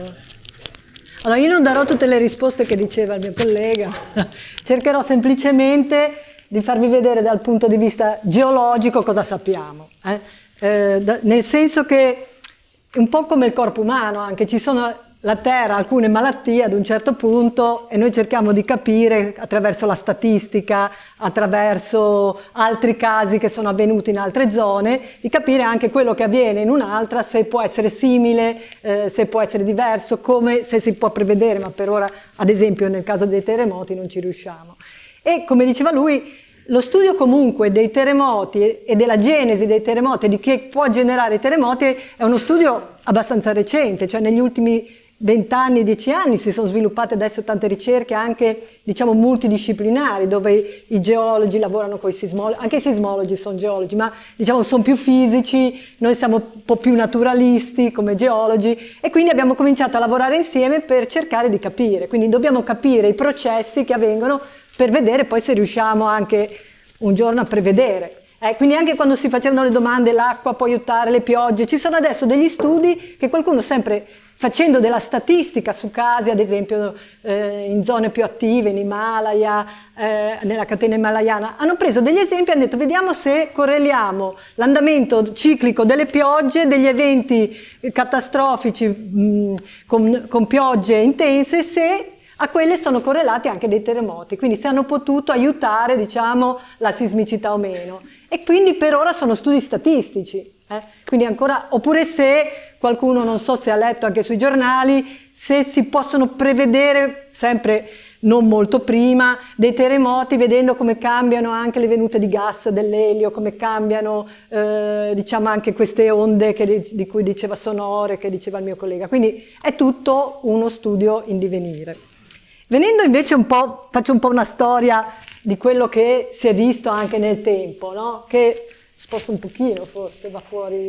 Allora, io non darò tutte le risposte che diceva il mio collega, cercherò semplicemente di farvi vedere dal punto di vista geologico cosa sappiamo. Eh? Eh, da, nel senso che è un po' come il corpo umano, anche ci sono la Terra, alcune malattie ad un certo punto e noi cerchiamo di capire attraverso la statistica, attraverso altri casi che sono avvenuti in altre zone, di capire anche quello che avviene in un'altra, se può essere simile, eh, se può essere diverso, come se si può prevedere, ma per ora, ad esempio, nel caso dei terremoti non ci riusciamo. E come diceva lui, lo studio comunque dei terremoti e della genesi dei terremoti e di che può generare i terremoti è uno studio abbastanza recente, cioè negli ultimi vent'anni, dieci anni si sono sviluppate adesso tante ricerche anche diciamo multidisciplinari dove i geologi lavorano con i sismologi, anche i sismologi sono geologi ma diciamo sono più fisici, noi siamo un po' più naturalisti come geologi e quindi abbiamo cominciato a lavorare insieme per cercare di capire, quindi dobbiamo capire i processi che avvengono per vedere poi se riusciamo anche un giorno a prevedere. Eh, quindi anche quando si facevano le domande l'acqua può aiutare, le piogge, ci sono adesso degli studi che qualcuno sempre facendo della statistica su casi, ad esempio eh, in zone più attive, in Himalaya, eh, nella catena himalayana, hanno preso degli esempi e hanno detto vediamo se correliamo l'andamento ciclico delle piogge, degli eventi catastrofici mh, con, con piogge intense, se a quelle sono correlati anche dei terremoti, quindi se hanno potuto aiutare diciamo, la sismicità o meno. E quindi per ora sono studi statistici, eh? Quindi ancora, oppure se qualcuno, non so se ha letto anche sui giornali, se si possono prevedere, sempre non molto prima, dei terremoti, vedendo come cambiano anche le venute di gas dell'elio, come cambiano eh, diciamo anche queste onde che, di cui diceva sonore, che diceva il mio collega. Quindi è tutto uno studio in divenire. Venendo invece un po', faccio un po' una storia di quello che si è visto anche nel tempo, no? Che sposto un pochino forse, va fuori.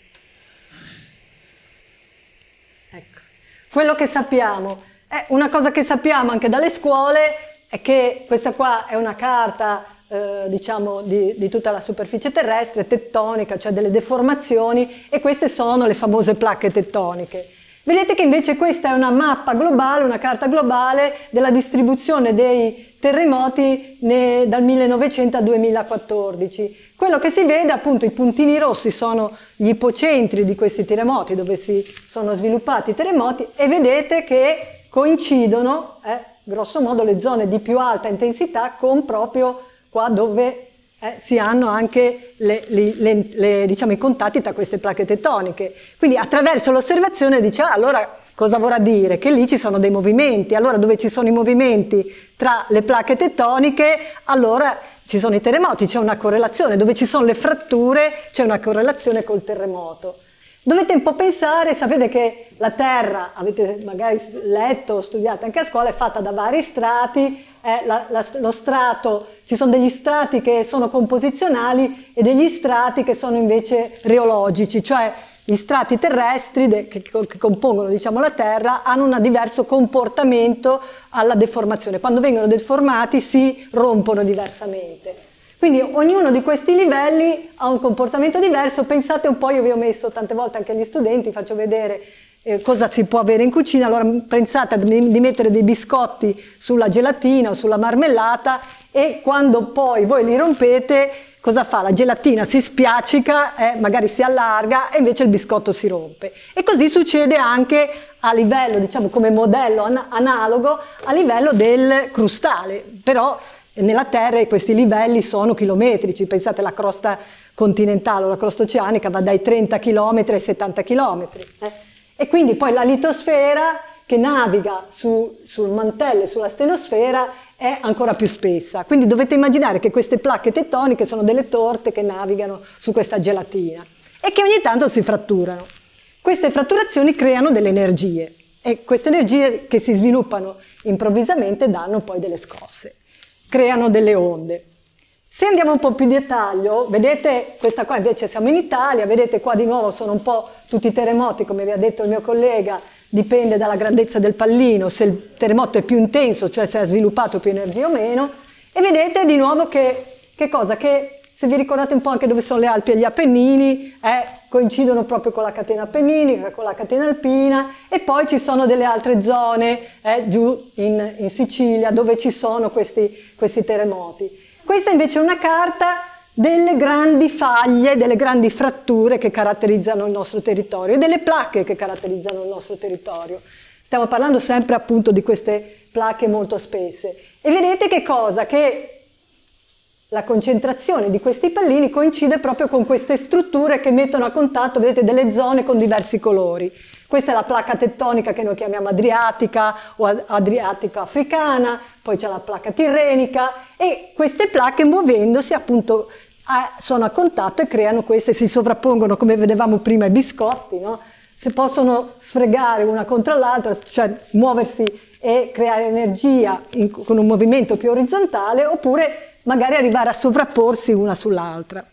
Ecco. Quello che sappiamo, eh, una cosa che sappiamo anche dalle scuole è che questa qua è una carta eh, diciamo di, di tutta la superficie terrestre, tettonica, cioè delle deformazioni, e queste sono le famose placche tettoniche. Vedete che invece questa è una mappa globale, una carta globale della distribuzione dei terremoti ne, dal millenovecento al duemilaquattordici. Quello che si vede, appunto, i puntini rossi sono gli ipocentri di questi terremoti, dove si sono sviluppati i terremoti, e vedete che coincidono, eh, grosso modo, le zone di più alta intensità con proprio qua dove Eh, si hanno anche le, le, le, le, diciamo, i contatti tra queste placche tettoniche. Quindi attraverso l'osservazione dice, ah, allora cosa vorrà dire? Che lì ci sono dei movimenti, allora dove ci sono i movimenti tra le placche tettoniche, allora ci sono i terremoti, c'è una correlazione, dove ci sono le fratture c'è una correlazione col terremoto. Dovete un po' pensare, sapete che la Terra, avete magari letto o studiato anche a scuola, è fatta da vari strati, eh, la, la, lo strato, ci sono degli strati che sono composizionali e degli strati che sono invece reologici, cioè gli strati terrestri de, che, che compongono diciamo, la Terra hanno un diverso comportamento alla deformazione, quando vengono deformati si rompono diversamente. Quindi ognuno di questi livelli ha un comportamento diverso, pensate un po', io vi ho messo tante volte anche agli studenti, faccio vedere eh, cosa si può avere in cucina, allora pensate di, di mettere dei biscotti sulla gelatina o sulla marmellata e quando poi voi li rompete, cosa fa? La gelatina si spiaccica, eh, magari si allarga e invece il biscotto si rompe. E così succede anche a livello, diciamo come modello an- analogo, a livello del crustale, però nella Terra questi livelli sono chilometrici, pensate alla crosta continentale o la crosta oceanica va dai trenta chilometri ai settanta chilometri. Eh? E quindi poi la litosfera che naviga su, sul mantello e sulla stenosfera è ancora più spessa. Quindi dovete immaginare che queste placche tettoniche sono delle torte che navigano su questa gelatina e che ogni tanto si fratturano. Queste fratturazioni creano delle energie e queste energie che si sviluppano improvvisamente danno poi delle scosse. creano delle onde. Se andiamo un po' più in dettaglio, vedete questa qua invece siamo in Italia, vedete qua di nuovo sono un po' tutti i terremoti, come vi ha detto il mio collega, dipende dalla grandezza del pallino, se il terremoto è più intenso, cioè se ha sviluppato più energia o meno, e vedete di nuovo che, che cosa? Che se vi ricordate un po' anche dove sono le Alpi e gli Appennini, eh, coincidono proprio con la catena appenninica, con la catena alpina, e poi ci sono delle altre zone eh, giù in, in Sicilia dove ci sono questi, questi terremoti. Questa invece è una carta delle grandi faglie, delle grandi fratture che caratterizzano il nostro territorio e delle placche che caratterizzano il nostro territorio. Stiamo parlando sempre appunto di queste placche molto spesse. E vedete che cosa? Che la concentrazione di questi pallini coincide proprio con queste strutture che mettono a contatto, vedete, delle zone con diversi colori. Questa è la placca tettonica che noi chiamiamo adriatica o adriatica africana, poi c'è la placca tirrenica e queste placche muovendosi appunto sono a contatto e creano queste, si sovrappongono come vedevamo prima i biscotti, no? Si possono sfregare una contro l'altra, cioè muoversi e creare energia in, con un movimento più orizzontale oppure magari arrivare a sovrapporsi una sull'altra.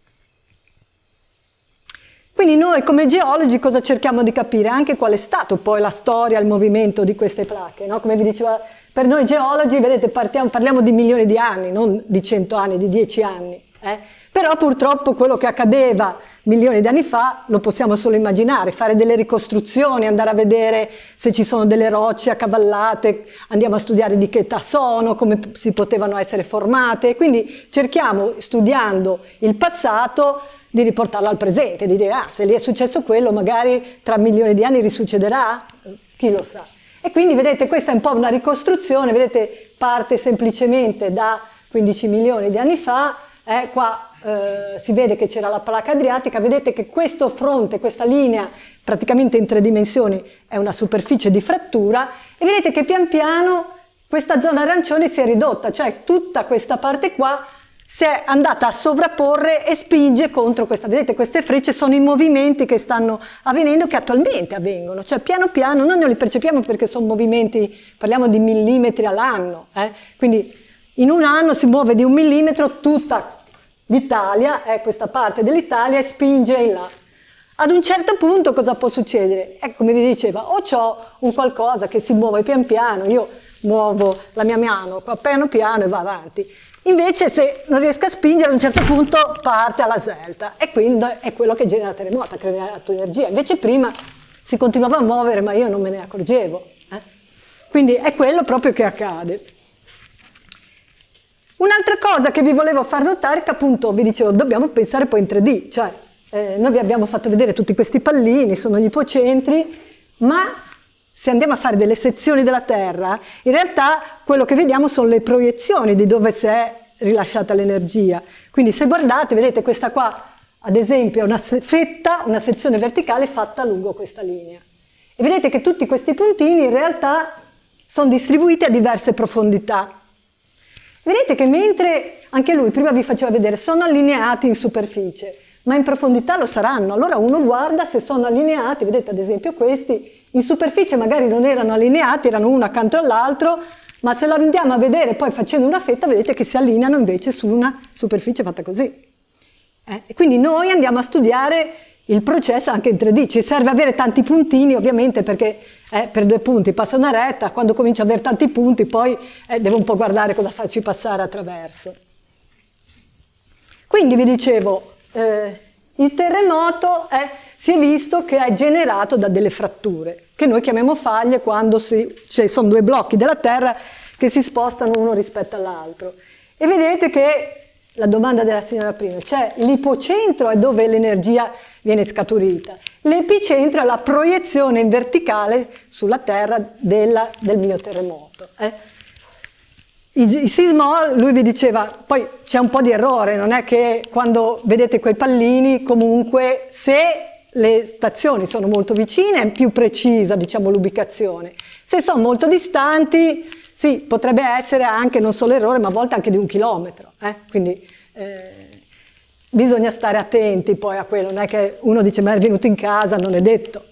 Quindi noi come geologi cosa cerchiamo di capire? Anche qual è stato poi la storia, il movimento di queste placche, no? Come vi dicevo, per noi geologi, vedete, partiamo, parliamo di milioni di anni, non di cento anni, di dieci anni. Eh? Però purtroppo quello che accadeva milioni di anni fa lo possiamo solo immaginare, fare delle ricostruzioni, andare a vedere se ci sono delle rocce accavallate, andiamo a studiare di che età sono, come si potevano essere formate, quindi cerchiamo, studiando il passato, di riportarlo al presente, di dire, ah, se lì è successo quello, magari tra milioni di anni risuccederà, chi lo sa. E quindi vedete, questa è un po' una ricostruzione, vedete, parte semplicemente da quindici milioni di anni fa, eh, qua eh, si vede che c'era la placca adriatica, vedete che questo fronte, questa linea, praticamente in tre dimensioni, è una superficie di frattura, e vedete che pian piano questa zona arancione si è ridotta, cioè tutta questa parte qua si è andata a sovrapporre e spinge contro questa, vedete queste frecce sono i movimenti che stanno avvenendo, che attualmente avvengono, cioè piano piano, noi non li percepiamo perché sono movimenti, parliamo di millimetri all'anno, eh? Quindi in un anno si muove di un millimetro tutta l'Italia, eh, questa parte dell'Italia, e spinge in là. Ad un certo punto cosa può succedere? Eh, come vi diceva, o c'ho un qualcosa che si muove pian piano, io muovo la mia mano piano piano e va avanti. Invece se non riesco a spingere a un certo punto parte alla svelta e quindi è quello che genera terremoto, ha creato energia. Invece prima si continuava a muovere ma io non me ne accorgevo. Eh? Quindi è quello proprio che accade. Un'altra cosa che vi volevo far notare è che appunto vi dicevo dobbiamo pensare poi in tre D, cioè eh, noi vi abbiamo fatto vedere tutti questi pallini, sono gli ipocentri, ma se andiamo a fare delle sezioni della Terra, in realtà quello che vediamo sono le proiezioni di dove si è rilasciata l'energia. Quindi se guardate, vedete questa qua, ad esempio, è una fetta, una sezione verticale fatta lungo questa linea. E vedete che tutti questi puntini in realtà sono distribuiti a diverse profondità. Vedete che mentre anche lui prima vi faceva vedere sono allineati in superficie, ma in profondità lo saranno. Allora uno guarda se sono allineati, vedete ad esempio questi, in superficie magari non erano allineati, erano uno accanto all'altro, ma se lo andiamo a vedere poi facendo una fetta, vedete che si allineano invece su una superficie fatta così. Eh? E quindi noi andiamo a studiare il processo anche in tre D, ci serve avere tanti puntini ovviamente perché eh, per due punti passa una retta, quando comincio ad avere tanti punti poi eh, devo un po' guardare cosa farci passare attraverso. Quindi vi dicevo, eh, il terremoto è, si è visto che è generato da delle fratture, che noi chiamiamo faglie quando si, cioè sono due blocchi della Terra che si spostano uno rispetto all'altro. E vedete che la domanda della signora prima, cioè l'ipocentro è dove l'energia viene scaturita, l'epicentro è la proiezione in verticale sulla Terra della, del mio terremoto. Eh? I, i sismologi, lui vi diceva, poi c'è un po' di errore, non è che quando vedete quei pallini, comunque se le stazioni sono molto vicine è più precisa, diciamo, l'ubicazione. Se sono molto distanti, sì, potrebbe essere anche non solo errore, ma a volte anche di un chilometro. Eh? Quindi eh, bisogna stare attenti poi a quello, non è che uno dice ma è venuto in casa, non è detto. Eh?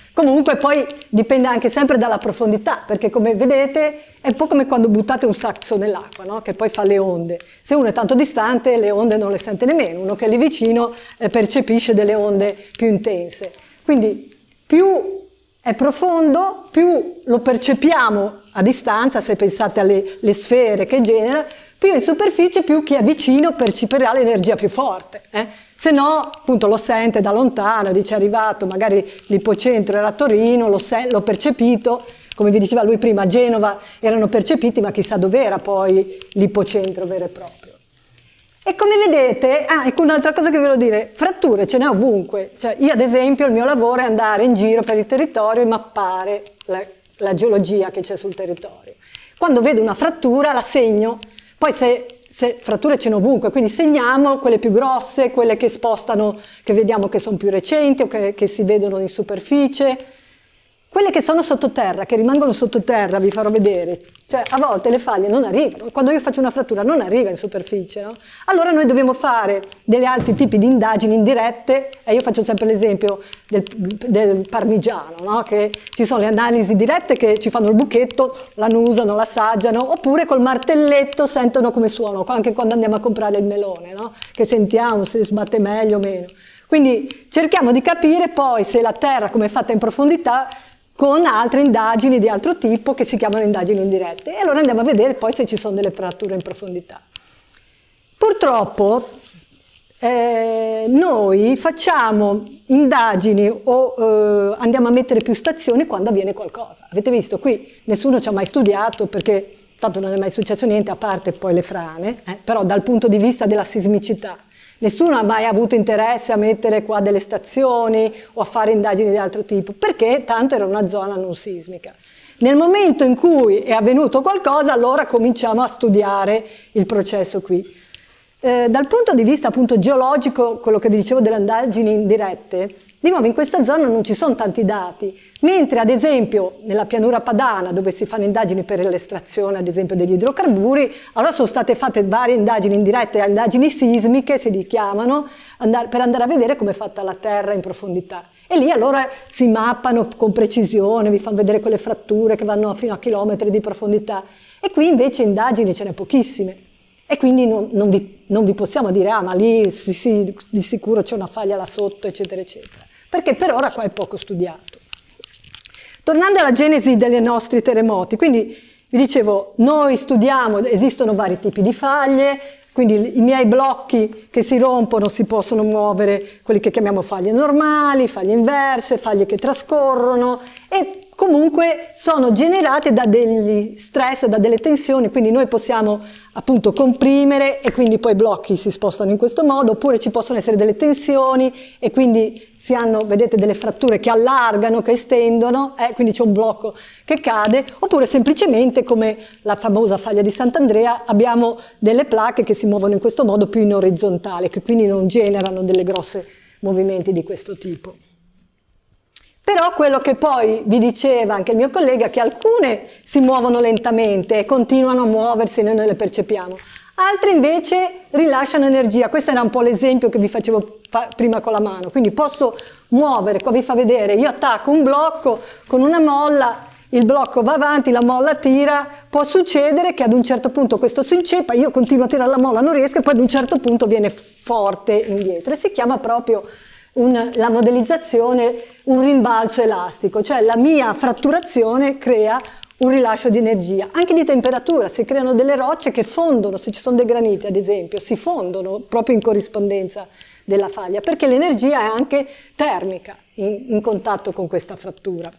Comunque poi dipende anche sempre dalla profondità, perché come vedete è un po' come quando buttate un sasso nell'acqua, no? Che poi fa le onde. Se uno è tanto distante le onde non le sente nemmeno, uno che è lì vicino eh, percepisce delle onde più intense. Quindi più è profondo, più lo percepiamo a distanza, se pensate alle le sfere che genera, più in superficie, più chi è vicino percepirà l'energia più forte. Eh? Se no, appunto, lo sente da lontano, dice è arrivato, magari l'ipocentro era a Torino, l'ho percepito, come vi diceva lui prima, a Genova erano percepiti, ma chissà dove era poi l'ipocentro vero e proprio. E come vedete, ah, ecco un'altra cosa che vi voglio dire, fratture ce n'è ovunque. Cioè, io ad esempio il mio lavoro è andare in giro per il territorio e mappare la, la geologia che c'è sul territorio. Quando vedo una frattura la segno, poi se... Se, fratture ce n'è ovunque, quindi segniamo quelle più grosse, quelle che spostano, che vediamo che sono più recenti o che, che si vedono in superficie. Quelle che sono sottoterra, che rimangono sottoterra, vi farò vedere, cioè a volte le faglie non arrivano, quando io faccio una frattura non arriva in superficie, no? Allora noi dobbiamo fare degli altri tipi di indagini indirette, e io faccio sempre l'esempio del, del parmigiano, no? Che ci sono le analisi dirette che ci fanno il buchetto, l'annusano, l'assaggiano, oppure col martelletto sentono come suono, anche quando andiamo a comprare il melone, no? Che sentiamo se sbatte meglio o meno. Quindi cerchiamo di capire poi se la terra come è fatta in profondità con altre indagini di altro tipo che si chiamano indagini indirette. E allora andiamo a vedere poi se ci sono delle fratture in profondità. Purtroppo eh, noi facciamo indagini o eh, andiamo a mettere più stazioni quando avviene qualcosa. Avete visto qui nessuno ci ha mai studiato perché tanto non è mai successo niente a parte poi le frane, eh, però dal punto di vista della sismicità. Nessuno ha mai avuto interesse a mettere qua delle stazioni o a fare indagini di altro tipo, perché tanto era una zona non sismica. Nel momento in cui è avvenuto qualcosa, allora cominciamo a studiare il processo qui. Eh, dal punto di vista appunto geologico, quello che vi dicevo delle indagini indirette, di nuovo in questa zona non ci sono tanti dati, mentre ad esempio nella pianura padana dove si fanno indagini per l'estrazione ad esempio degli idrocarburi, allora sono state fatte varie indagini indirette, indagini sismiche si chiamano, per andare a vedere come è fatta la terra in profondità. E lì allora si mappano con precisione, vi fanno vedere quelle fratture che vanno fino a chilometri di profondità. E qui invece indagini ce n'è pochissime. E quindi non, non, vi, non vi possiamo dire, ah ma lì sì, sì, di sicuro c'è una faglia là sotto, eccetera, eccetera. Perché per ora qua è poco studiato. Tornando alla genesi dei nostri terremoti, quindi vi dicevo, noi studiamo, esistono vari tipi di faglie, quindi i miei blocchi che si rompono si possono muovere, quelli che chiamiamo faglie normali, faglie inverse, faglie che trascorrono e comunque sono generate da degli stress, da delle tensioni, quindi noi possiamo appunto comprimere e quindi poi i blocchi si spostano in questo modo, oppure ci possono essere delle tensioni e quindi si hanno, vedete, delle fratture che allargano, che estendono, eh, quindi c'è un blocco che cade, oppure semplicemente come la famosa faglia di Sant'Andrea abbiamo delle placche che si muovono in questo modo più in orizzontale, che quindi non generano delle grosse movimenti di questo tipo. Però quello che poi vi diceva anche il mio collega è che alcune si muovono lentamente e continuano a muoversi e noi non le percepiamo, altre invece rilasciano energia. Questo era un po' l'esempio che vi facevo fa prima con la mano, quindi posso muovere, qua vi fa vedere, io attacco un blocco con una molla, il blocco va avanti, la molla tira, può succedere che ad un certo punto questo si inceppa, io continuo a tirare la molla, non riesco e poi ad un certo punto viene forte indietro e si chiama proprio Un, la modellizzazione un rimbalzo elastico, cioè la mia fratturazione crea un rilascio di energia, anche di temperatura. Si creano delle rocce che fondono, se ci sono dei graniti ad esempio, si fondono proprio in corrispondenza della faglia, perché l'energia è anche termica in, in contatto con questa frattura.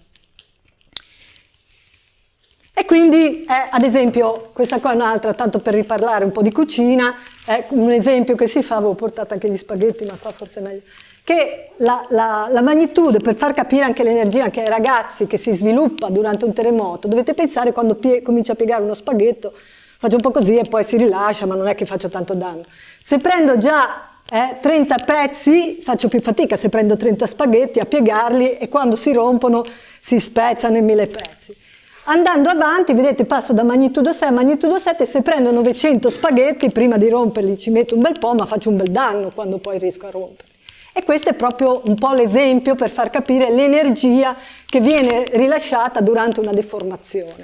E quindi, eh, ad esempio, questa qua è un'altra, tanto per riparlare un po' di cucina, è un esempio che si fa, avevo portato anche gli spaghetti, ma qua forse è meglio, che la, la, la magnitudo, per far capire anche l'energia anche ai ragazzi che si sviluppa durante un terremoto, dovete pensare quando pie, comincia a piegare uno spaghetto, faccio un po' così e poi si rilascia, ma non è che faccio tanto danno. Se prendo già eh, trenta pezzi, faccio più fatica, se prendo trenta spaghetti a piegarli e quando si rompono si spezzano in mille pezzi. Andando avanti, vedete, passo da magnitudo sei a magnitudo sette, se prendo novecento spaghetti, prima di romperli ci metto un bel po', ma faccio un bel danno quando poi riesco a romperli. E questo è proprio un po' l'esempio per far capire l'energia che viene rilasciata durante una deformazione.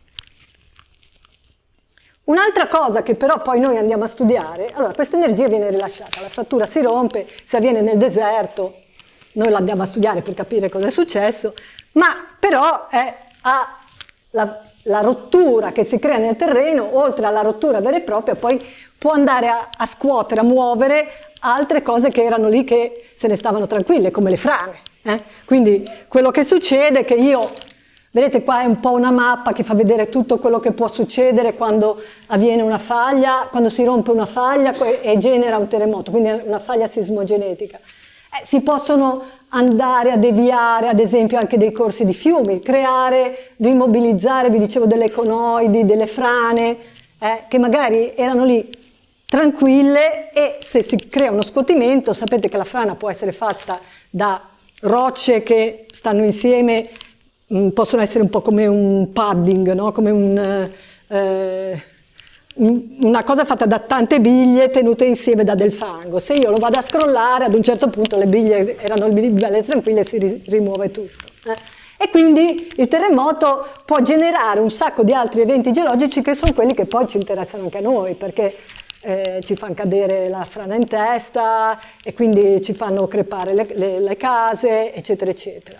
Un'altra cosa che però poi noi andiamo a studiare, allora questa energia viene rilasciata, la frattura si rompe, se avviene nel deserto, noi la andiamo a studiare per capire cosa è successo, ma però è a la, la rottura che si crea nel terreno, oltre alla rottura vera e propria, poi può andare a, a scuotere, a muovere altre cose che erano lì che se ne stavano tranquille, come le frane. Eh? Quindi quello che succede è che io, vedete qua è un po' una mappa che fa vedere tutto quello che può succedere quando avviene una faglia, quando si rompe una faglia e genera un terremoto, quindi è una faglia sismogenetica. Eh, si possono andare a deviare, ad esempio, anche dei corsi di fiumi, creare, rimobilizzare, vi dicevo, delle conoidi, delle frane, eh, che magari erano lì tranquille, e se si crea uno scuotimento, sapete che la frana può essere fatta da rocce che stanno insieme, mh, possono essere un po' come un padding, no? Come un... Eh, una cosa fatta da tante biglie tenute insieme da del fango. Se io lo vado a scrollare, ad un certo punto le biglie erano belle tranquille e si ri rimuove tutto. Eh? E quindi il terremoto può generare un sacco di altri eventi geologici che sono quelli che poi ci interessano anche a noi, perché eh, ci fanno cadere la frana in testa e quindi ci fanno crepare le, le, le case, eccetera, eccetera.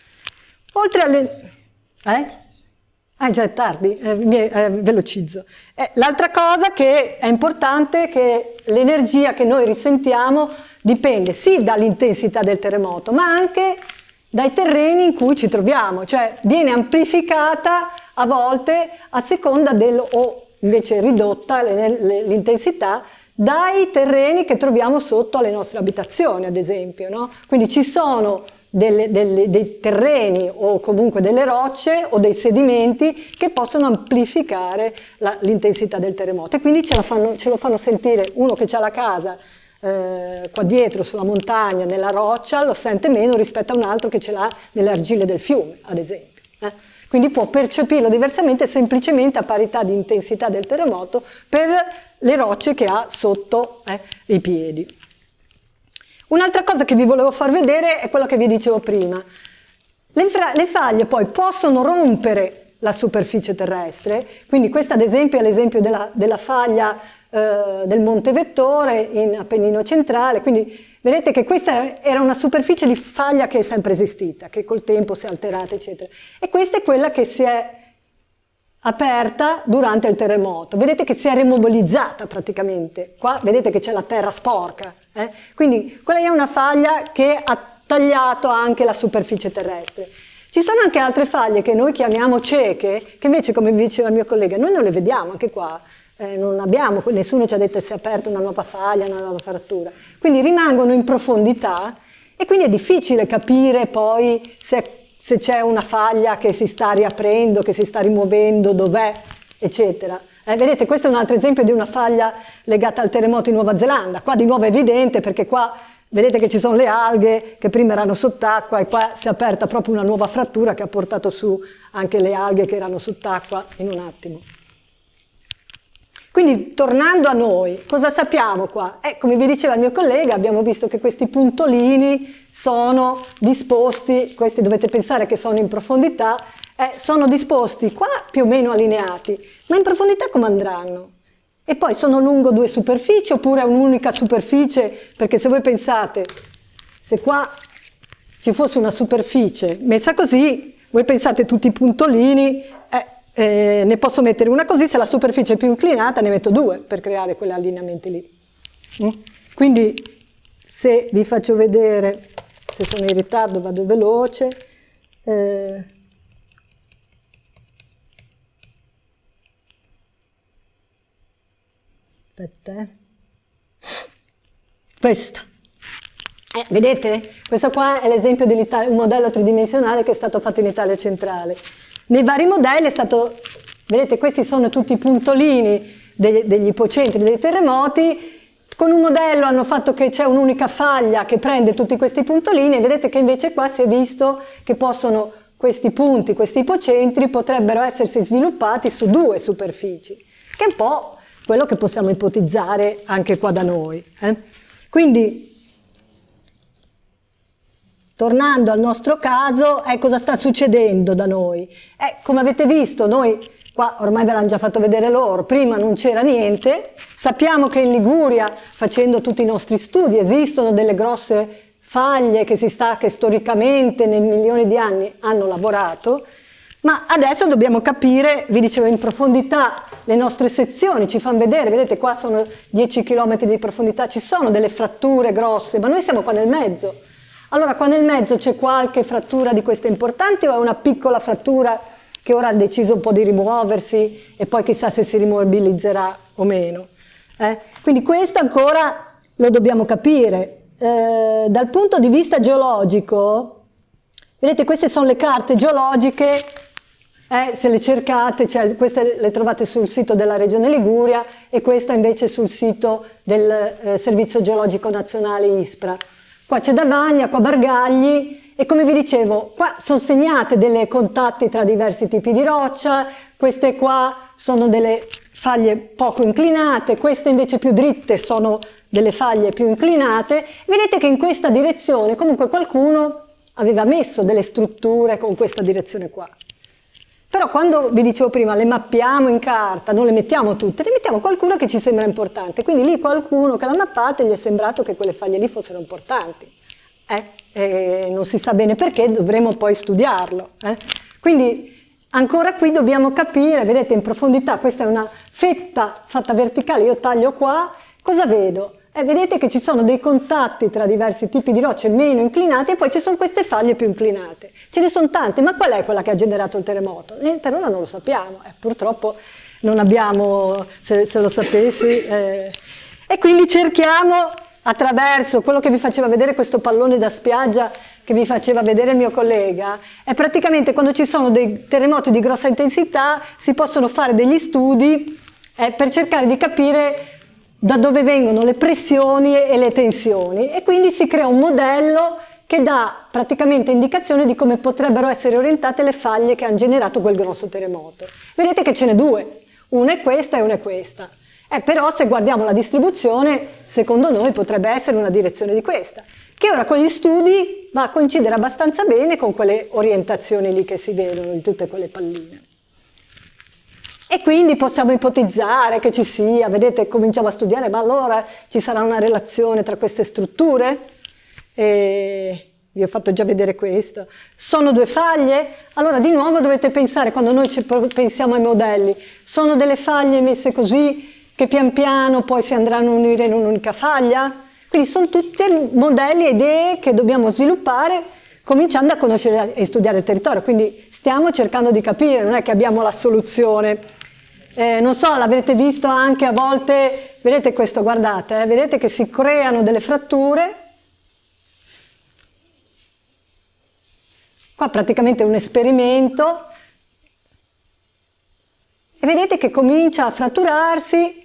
Oltre alle... Eh? Ah, già è tardi, eh, mi, eh, velocizzo. Eh, L'altra cosa che è importante è che l'energia che noi risentiamo dipende sì dall'intensità del terremoto, ma anche dai terreni in cui ci troviamo, cioè viene amplificata a volte a seconda del, o invece ridotta l'intensità dai terreni che troviamo sotto alle nostre abitazioni, ad esempio, no? Quindi ci sono Delle, delle, dei terreni o comunque delle rocce o dei sedimenti che possono amplificare l'intensità del terremoto, e quindi ce, la fanno, ce lo fanno sentire uno che ha la casa eh, qua dietro sulla montagna, nella roccia, lo sente meno rispetto a un altro che ce l'ha nelle argille del fiume, ad esempio. Eh? Quindi può percepirlo diversamente semplicemente a parità di intensità del terremoto per le rocce che ha sotto eh, i piedi. Un'altra cosa che vi volevo far vedere è quello che vi dicevo prima. Le, le faglie poi possono rompere la superficie terrestre, quindi questo ad esempio è l'esempio della, della faglia eh, del Monte Vettore in Appennino centrale, quindi vedete che questa era una superficie di faglia che è sempre esistita, che col tempo si è alterata, eccetera. E questa è quella che si è aperta durante il terremoto. Vedete che si è remobilizzata praticamente. Qua vedete che c'è la terra sporca. Eh? Quindi quella è una faglia che ha tagliato anche la superficie terrestre. Ci sono anche altre faglie che noi chiamiamo cieche, che invece, come vi diceva il mio collega, noi non le vediamo anche qua. Eh, non abbiamo, nessuno ci ha detto che si è aperta una nuova faglia, una nuova frattura. Quindi rimangono in profondità e quindi è difficile capire poi se se c'è una faglia che si sta riaprendo, che si sta rimuovendo, dov'è, eccetera. Eh, vedete, questo è un altro esempio di una faglia legata al terremoto in Nuova Zelanda. Qua di nuovo è evidente perché qua vedete che ci sono le alghe che prima erano sott'acqua e qua si è aperta proprio una nuova frattura che ha portato su anche le alghe che erano sott'acqua in un attimo. Quindi, tornando a noi, cosa sappiamo qua? Eh, come vi diceva il mio collega, abbiamo visto che questi puntolini sono disposti, questi dovete pensare che sono in profondità, eh, sono disposti qua più o meno allineati, ma in profondità come andranno? E poi sono lungo due superfici oppure un'unica superficie? Perché se voi pensate, se qua ci fosse una superficie messa così, voi pensate tutti i puntolini, eh, Eh, ne posso mettere una così, se la superficie è più inclinata ne metto due per creare quegli allineamenti lì. Mm? Quindi se vi faccio vedere, se sono in ritardo vado veloce, eh, aspetta, eh. questa. Eh, vedete? Questo qua è l'esempio di un modello tridimensionale che è stato fatto in Italia centrale. Nei vari modelli è stato, vedete, questi sono tutti i puntolini degli, degli ipocentri dei terremoti. Con un modello hanno fatto che c'è un'unica faglia che prende tutti questi puntolini e vedete che invece qua si è visto che possono, questi punti, questi ipocentri potrebbero essersi sviluppati su due superfici, che è un po' quello che possiamo ipotizzare anche qua da noi. Eh? Quindi tornando al nostro caso, eh, cosa sta succedendo da noi? Eh, come avete visto, noi qua ormai ve l'hanno già fatto vedere loro, prima non c'era niente, sappiamo che in Liguria, facendo tutti i nostri studi, esistono delle grosse faglie che si sta, che storicamente nei milioni di anni hanno lavorato, ma adesso dobbiamo capire, vi dicevo in profondità, le nostre sezioni ci fanno vedere, vedete qua sono dieci chilometri di profondità, ci sono delle fratture grosse, ma noi siamo qua nel mezzo. Allora qua nel mezzo c'è qualche frattura di queste importanti o è una piccola frattura che ora ha deciso un po' di rimuoversi e poi chissà se si rimobilizzerà o meno? Eh? Quindi questo ancora lo dobbiamo capire. Eh, dal punto di vista geologico, vedete queste sono le carte geologiche, eh, se le cercate, cioè, queste le trovate sul sito della Regione Liguria e questa invece sul sito del eh, Servizio Geologico Nazionale ISPRA. Qua c'è Davagna, qua Bargagli e come vi dicevo, qua sono segnate delle contatti tra diversi tipi di roccia, queste qua sono delle faglie poco inclinate, queste invece più dritte sono delle faglie più inclinate. Vedete che in questa direzione comunque qualcuno aveva messo delle strutture con questa direzione qua. Però quando vi dicevo prima le mappiamo in carta, non le mettiamo tutte, ne mettiamo qualcuna che ci sembra importante. Quindi lì qualcuno che l'ha mappata gli è sembrato che quelle faglie lì fossero importanti. Eh? E non si sa bene perché, dovremo poi studiarlo. Eh? Quindi ancora qui dobbiamo capire, vedete in profondità, questa è una fetta fatta verticale, io taglio qua, cosa vedo? Eh, vedete che ci sono dei contatti tra diversi tipi di rocce meno inclinate e poi ci sono queste faglie più inclinate. Ce ne sono tante, ma qual è quella che ha generato il terremoto? Eh, per ora non lo sappiamo, eh, purtroppo non abbiamo, se, se lo sapessi. Eh. E quindi cerchiamo attraverso quello che vi faceva vedere questo pallone da spiaggia che vi faceva vedere il mio collega, è praticamente quando ci sono dei terremoti di grossa intensità si possono fare degli studi eh, per cercare di capire da dove vengono le pressioni e le tensioni e quindi si crea un modello che dà praticamente indicazione di come potrebbero essere orientate le faglie che hanno generato quel grosso terremoto. Vedete che ce n'è due, una è questa e una è questa. Eh, però se guardiamo la distribuzione, secondo noi potrebbe essere una direzione di questa, che ora con gli studi va a coincidere abbastanza bene con quelle orientazioni lì che si vedono di tutte quelle palline. E quindi possiamo ipotizzare che ci sia, vedete, cominciamo a studiare, ma allora ci sarà una relazione tra queste strutture? E vi ho fatto già vedere questo. Sono due faglie? Allora di nuovo dovete pensare, quando noi ci pensiamo ai modelli, sono delle faglie messe così che pian piano poi si andranno a unire in un'unica faglia? Quindi sono tutti modelli e idee che dobbiamo sviluppare cominciando a conoscere e studiare il territorio, quindi stiamo cercando di capire, non è che abbiamo la soluzione. Eh, non so, l'avrete visto anche a volte, vedete questo, guardate, eh, vedete che si creano delle fratture. Qua praticamente è un esperimento e vedete che comincia a fratturarsi,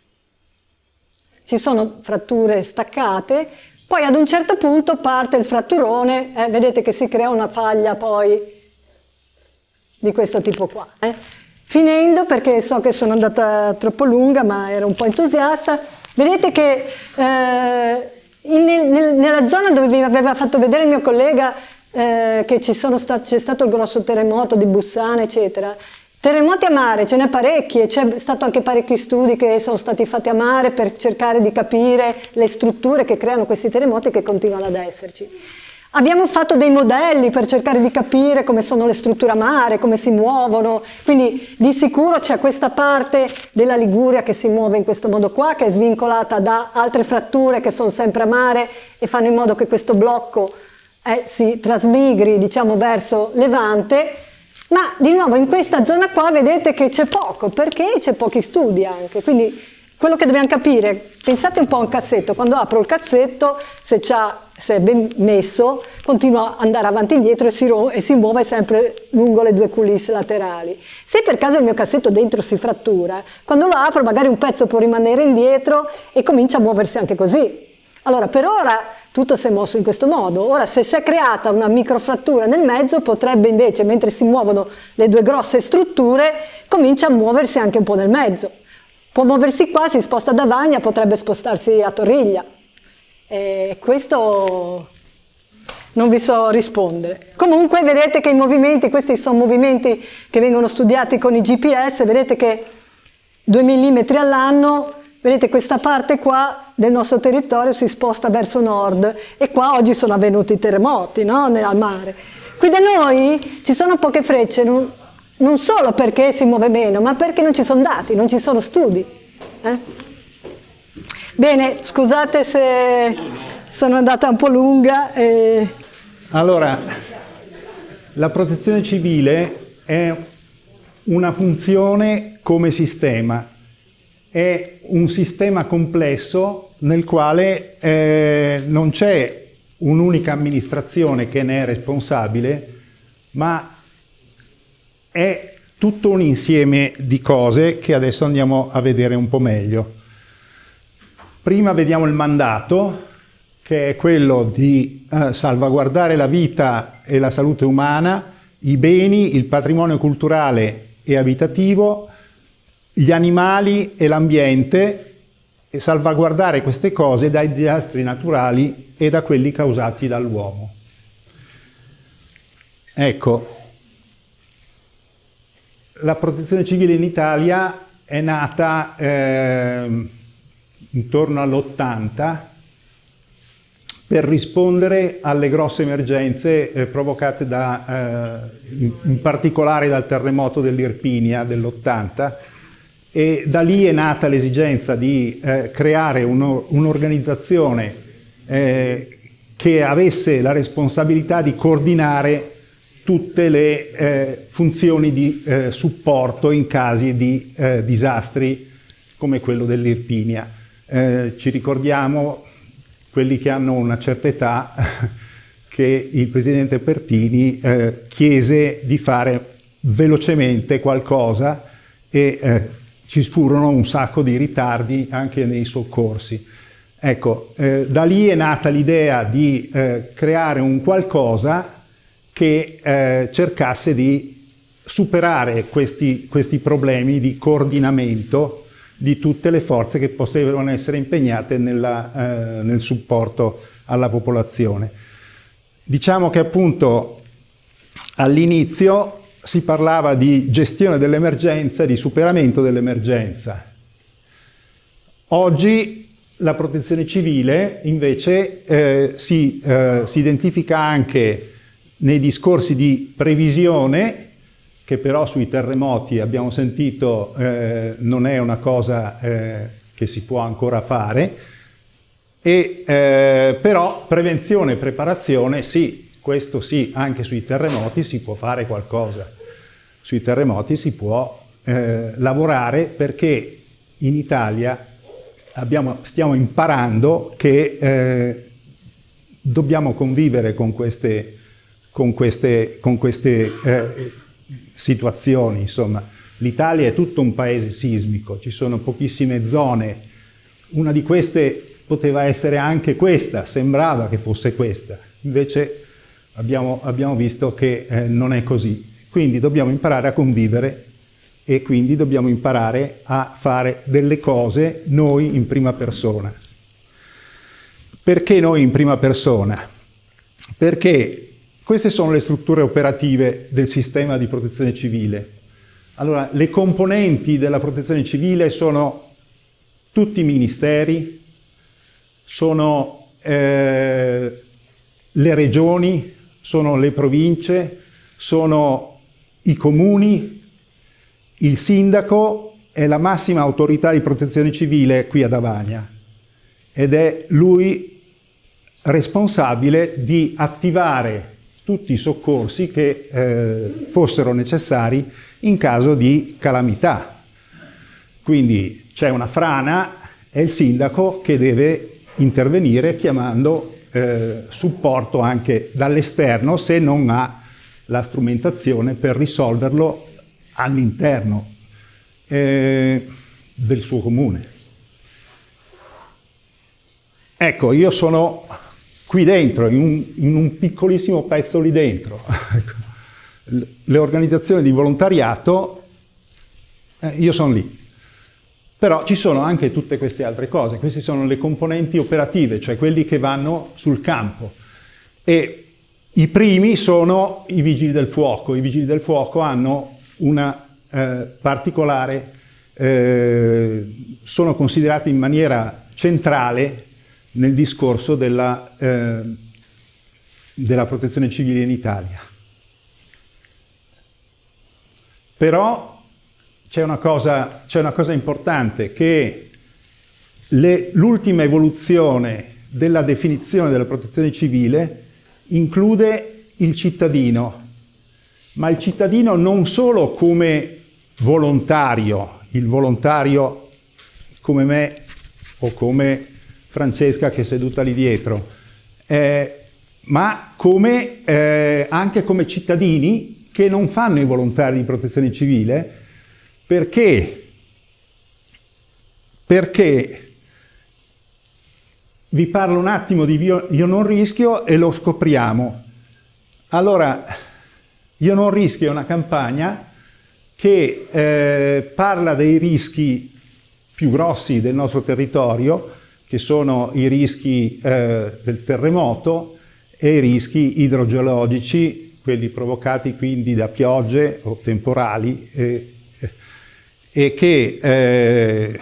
ci sono fratture staccate, poi ad un certo punto parte il fratturone, eh, vedete che si crea una faglia poi di questo tipo qua. Eh. Finendo, perché so che sono andata troppo lunga, ma ero un po' entusiasta, vedete che eh, in, nel, nella zona dove vi aveva fatto vedere il mio collega eh, che c'è stato il grosso terremoto di Bussana, eccetera, terremoti a mare ce n'è parecchi e c'è stato anche parecchi studi che sono stati fatti a mare per cercare di capire le strutture che creano questi terremoti che continuano ad esserci. Abbiamo fatto dei modelli per cercare di capire come sono le strutture a mare, come si muovono, quindi di sicuro c'è questa parte della Liguria che si muove in questo modo qua, che è svincolata da altre fratture che sono sempre a mare e fanno in modo che questo blocco eh, si trasmigri, diciamo, verso Levante, ma di nuovo in questa zona qua vedete che c'è poco, perché c'è pochi studi anche, quindi quello che dobbiamo capire, pensate un po' a un cassetto, quando apro il cassetto, se, se è ben messo, continua ad andare avanti e indietro e si, e si muove sempre lungo le due coulisse laterali. Se per caso il mio cassetto dentro si frattura, quando lo apro magari un pezzo può rimanere indietro e comincia a muoversi anche così. Allora per ora tutto si è mosso in questo modo, ora se si è creata una microfrattura nel mezzo potrebbe invece, mentre si muovono le due grosse strutture, comincia a muoversi anche un po' nel mezzo. Può muoversi qua, si sposta da Vagna, potrebbe spostarsi a Torriglia. E questo non vi so rispondere. Comunque vedete che i movimenti, questi sono movimenti che vengono studiati con i G P S, vedete che due millimetri all'anno, vedete questa parte qua del nostro territorio si sposta verso nord e qua oggi sono avvenuti i terremoti, no? Al mare. Qui da noi ci sono poche frecce, non, non solo perché si muove meno, ma perché non ci sono dati, non ci sono studi. Eh? Bene, scusate se sono andata un po' lunga. E... Allora, la protezione civile è una funzione come sistema, è un sistema complesso nel quale eh, non c'è un'unica amministrazione che ne è responsabile, ma è tutto un insieme di cose che adesso andiamo a vedere un po' meglio. Prima vediamo il mandato, che è quello di eh, salvaguardare la vita e la salute umana, i beni, il patrimonio culturale e abitativo, gli animali e l'ambiente, e salvaguardare queste cose dai disastri naturali e da quelli causati dall'uomo. Ecco, la protezione civile in Italia è nata eh, intorno all'ottanta per rispondere alle grosse emergenze eh, provocate da, eh, in, in particolare dal terremoto dell'Irpinia dell'ottanta, e da lì è nata l'esigenza di eh, creare un'organizzazione eh, che avesse la responsabilità di coordinare tutte le eh, funzioni di eh, supporto in casi di eh, disastri come quello dell'Irpinia. Eh, ci ricordiamo, quelli che hanno una certa età, che il presidente Pertini eh, chiese di fare velocemente qualcosa e eh, ci furono un sacco di ritardi anche nei soccorsi. Ecco, eh, da lì è nata l'idea di eh, creare un qualcosa che eh, cercasse di superare questi, questi problemi di coordinamento di tutte le forze che potevano essere impegnate nella, eh, nel supporto alla popolazione. Diciamo che appunto all'inizio si parlava di gestione dell'emergenza e di superamento dell'emergenza. Oggi la protezione civile invece eh, si, eh, si identifica anche nei discorsi di previsione, che però sui terremoti abbiamo sentito eh, non è una cosa eh, che si può ancora fare, e, eh, però prevenzione e preparazione sì, questo sì, anche sui terremoti si può fare qualcosa. Sui terremoti si può eh, lavorare, perché in Italia abbiamo, stiamo imparando che eh, dobbiamo convivere con queste, con queste, con queste eh, situazioni. Insomma, l'Italia è tutto un paese sismico, ci sono pochissime zone, una di queste poteva essere anche questa, sembrava che fosse questa, invece abbiamo, abbiamo visto che eh, non è così. Quindi dobbiamo imparare a convivere e quindi dobbiamo imparare a fare delle cose noi in prima persona. Perché noi in prima persona? Perché queste sono le strutture operative del sistema di protezione civile. Allora, le componenti della protezione civile sono tutti i ministeri, sono eh, le regioni, sono le province, sono i comuni, il sindaco è la massima autorità di protezione civile qui ad Avagna ed è lui responsabile di attivare tutti i soccorsi che eh, fossero necessari in caso di calamità. Quindi c'è una frana, è il sindaco che deve intervenire chiamando eh, supporto anche dall'esterno se non ha la strumentazione per risolverlo all'interno eh, del suo comune. Ecco, io sono qui dentro, in un, in un piccolissimo pezzo lì dentro. Le organizzazioni di volontariato, eh, io sono lì. Però ci sono anche tutte queste altre cose, queste sono le componenti operative, cioè quelli che vanno sul campo. E I primi sono i vigili del fuoco. I vigili del fuoco hanno una eh, particolare, eh, sono considerati in maniera centrale nel discorso della, eh, della protezione civile in Italia. Però c'è una cosa, c'è una cosa importante, che l'ultima evoluzione della definizione della protezione civile include il cittadino, ma il cittadino non solo come volontario, il volontario come me o come Francesca che è seduta lì dietro, eh, ma come, eh, anche come cittadini che non fanno i volontari di protezione civile, perché, perché vi parlo un attimo di Io non rischio e lo scopriamo. Allora, Io non rischio è una campagna che eh, parla dei rischi più grossi del nostro territorio, che sono i rischi eh, del terremoto e i rischi idrogeologici, quelli provocati quindi da piogge o temporali, eh, e che eh,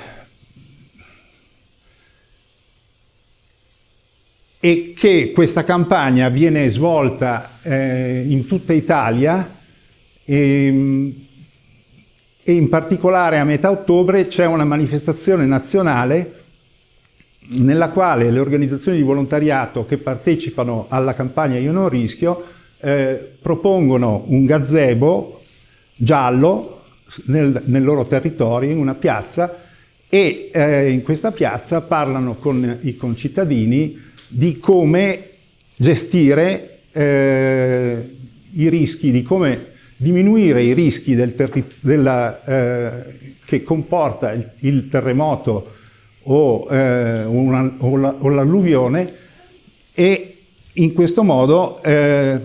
e che questa campagna viene svolta eh, in tutta Italia e, e in particolare a metà ottobre c'è una manifestazione nazionale nella quale le organizzazioni di volontariato che partecipano alla campagna Io non rischio eh, propongono un gazebo giallo nel, nel loro territorio, in una piazza, e eh, in questa piazza parlano con i concittadini di come gestire eh, i rischi, di come diminuire i rischi del della, eh, che comporta il, il terremoto o, eh, una, o, la, o l'alluvione, e in questo modo, eh,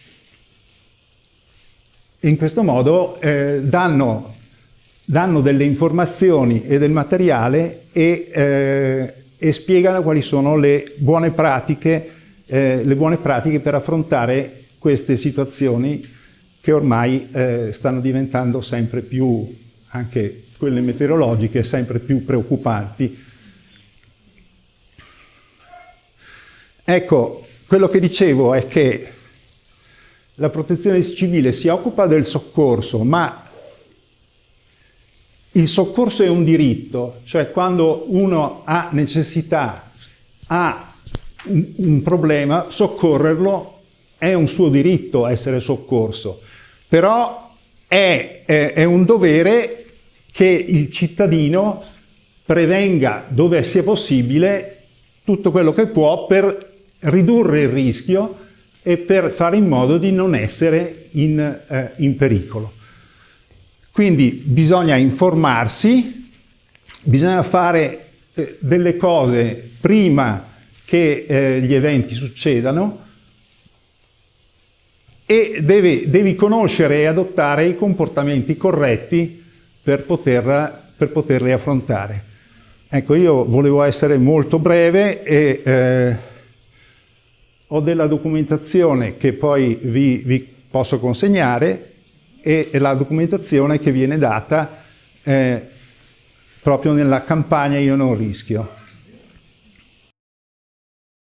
in questo modo eh, danno, danno delle informazioni e del materiale e eh, e spiegano quali sono le buone pratiche, eh, le buone pratiche per affrontare queste situazioni che ormai eh, stanno diventando sempre più, anche quelle meteorologiche, sempre più preoccupanti. Ecco, quello che dicevo è che la protezione civile si occupa del soccorso, ma il soccorso è un diritto, cioè quando uno ha necessità, ha un, un problema, soccorrerlo è un suo diritto essere soccorso, però è, è, è un dovere che il cittadino prevenga dove sia possibile tutto quello che può per ridurre il rischio e per fare in modo di non essere in, eh, in pericolo. Quindi bisogna informarsi, bisogna fare eh, delle cose prima che eh, gli eventi succedano, e deve, devi conoscere e adottare i comportamenti corretti per, poter, per poterli affrontare. Ecco, io volevo essere molto breve e eh, ho della documentazione che poi vi, vi posso consegnare, e la documentazione che viene data eh, proprio nella campagna Io non rischio.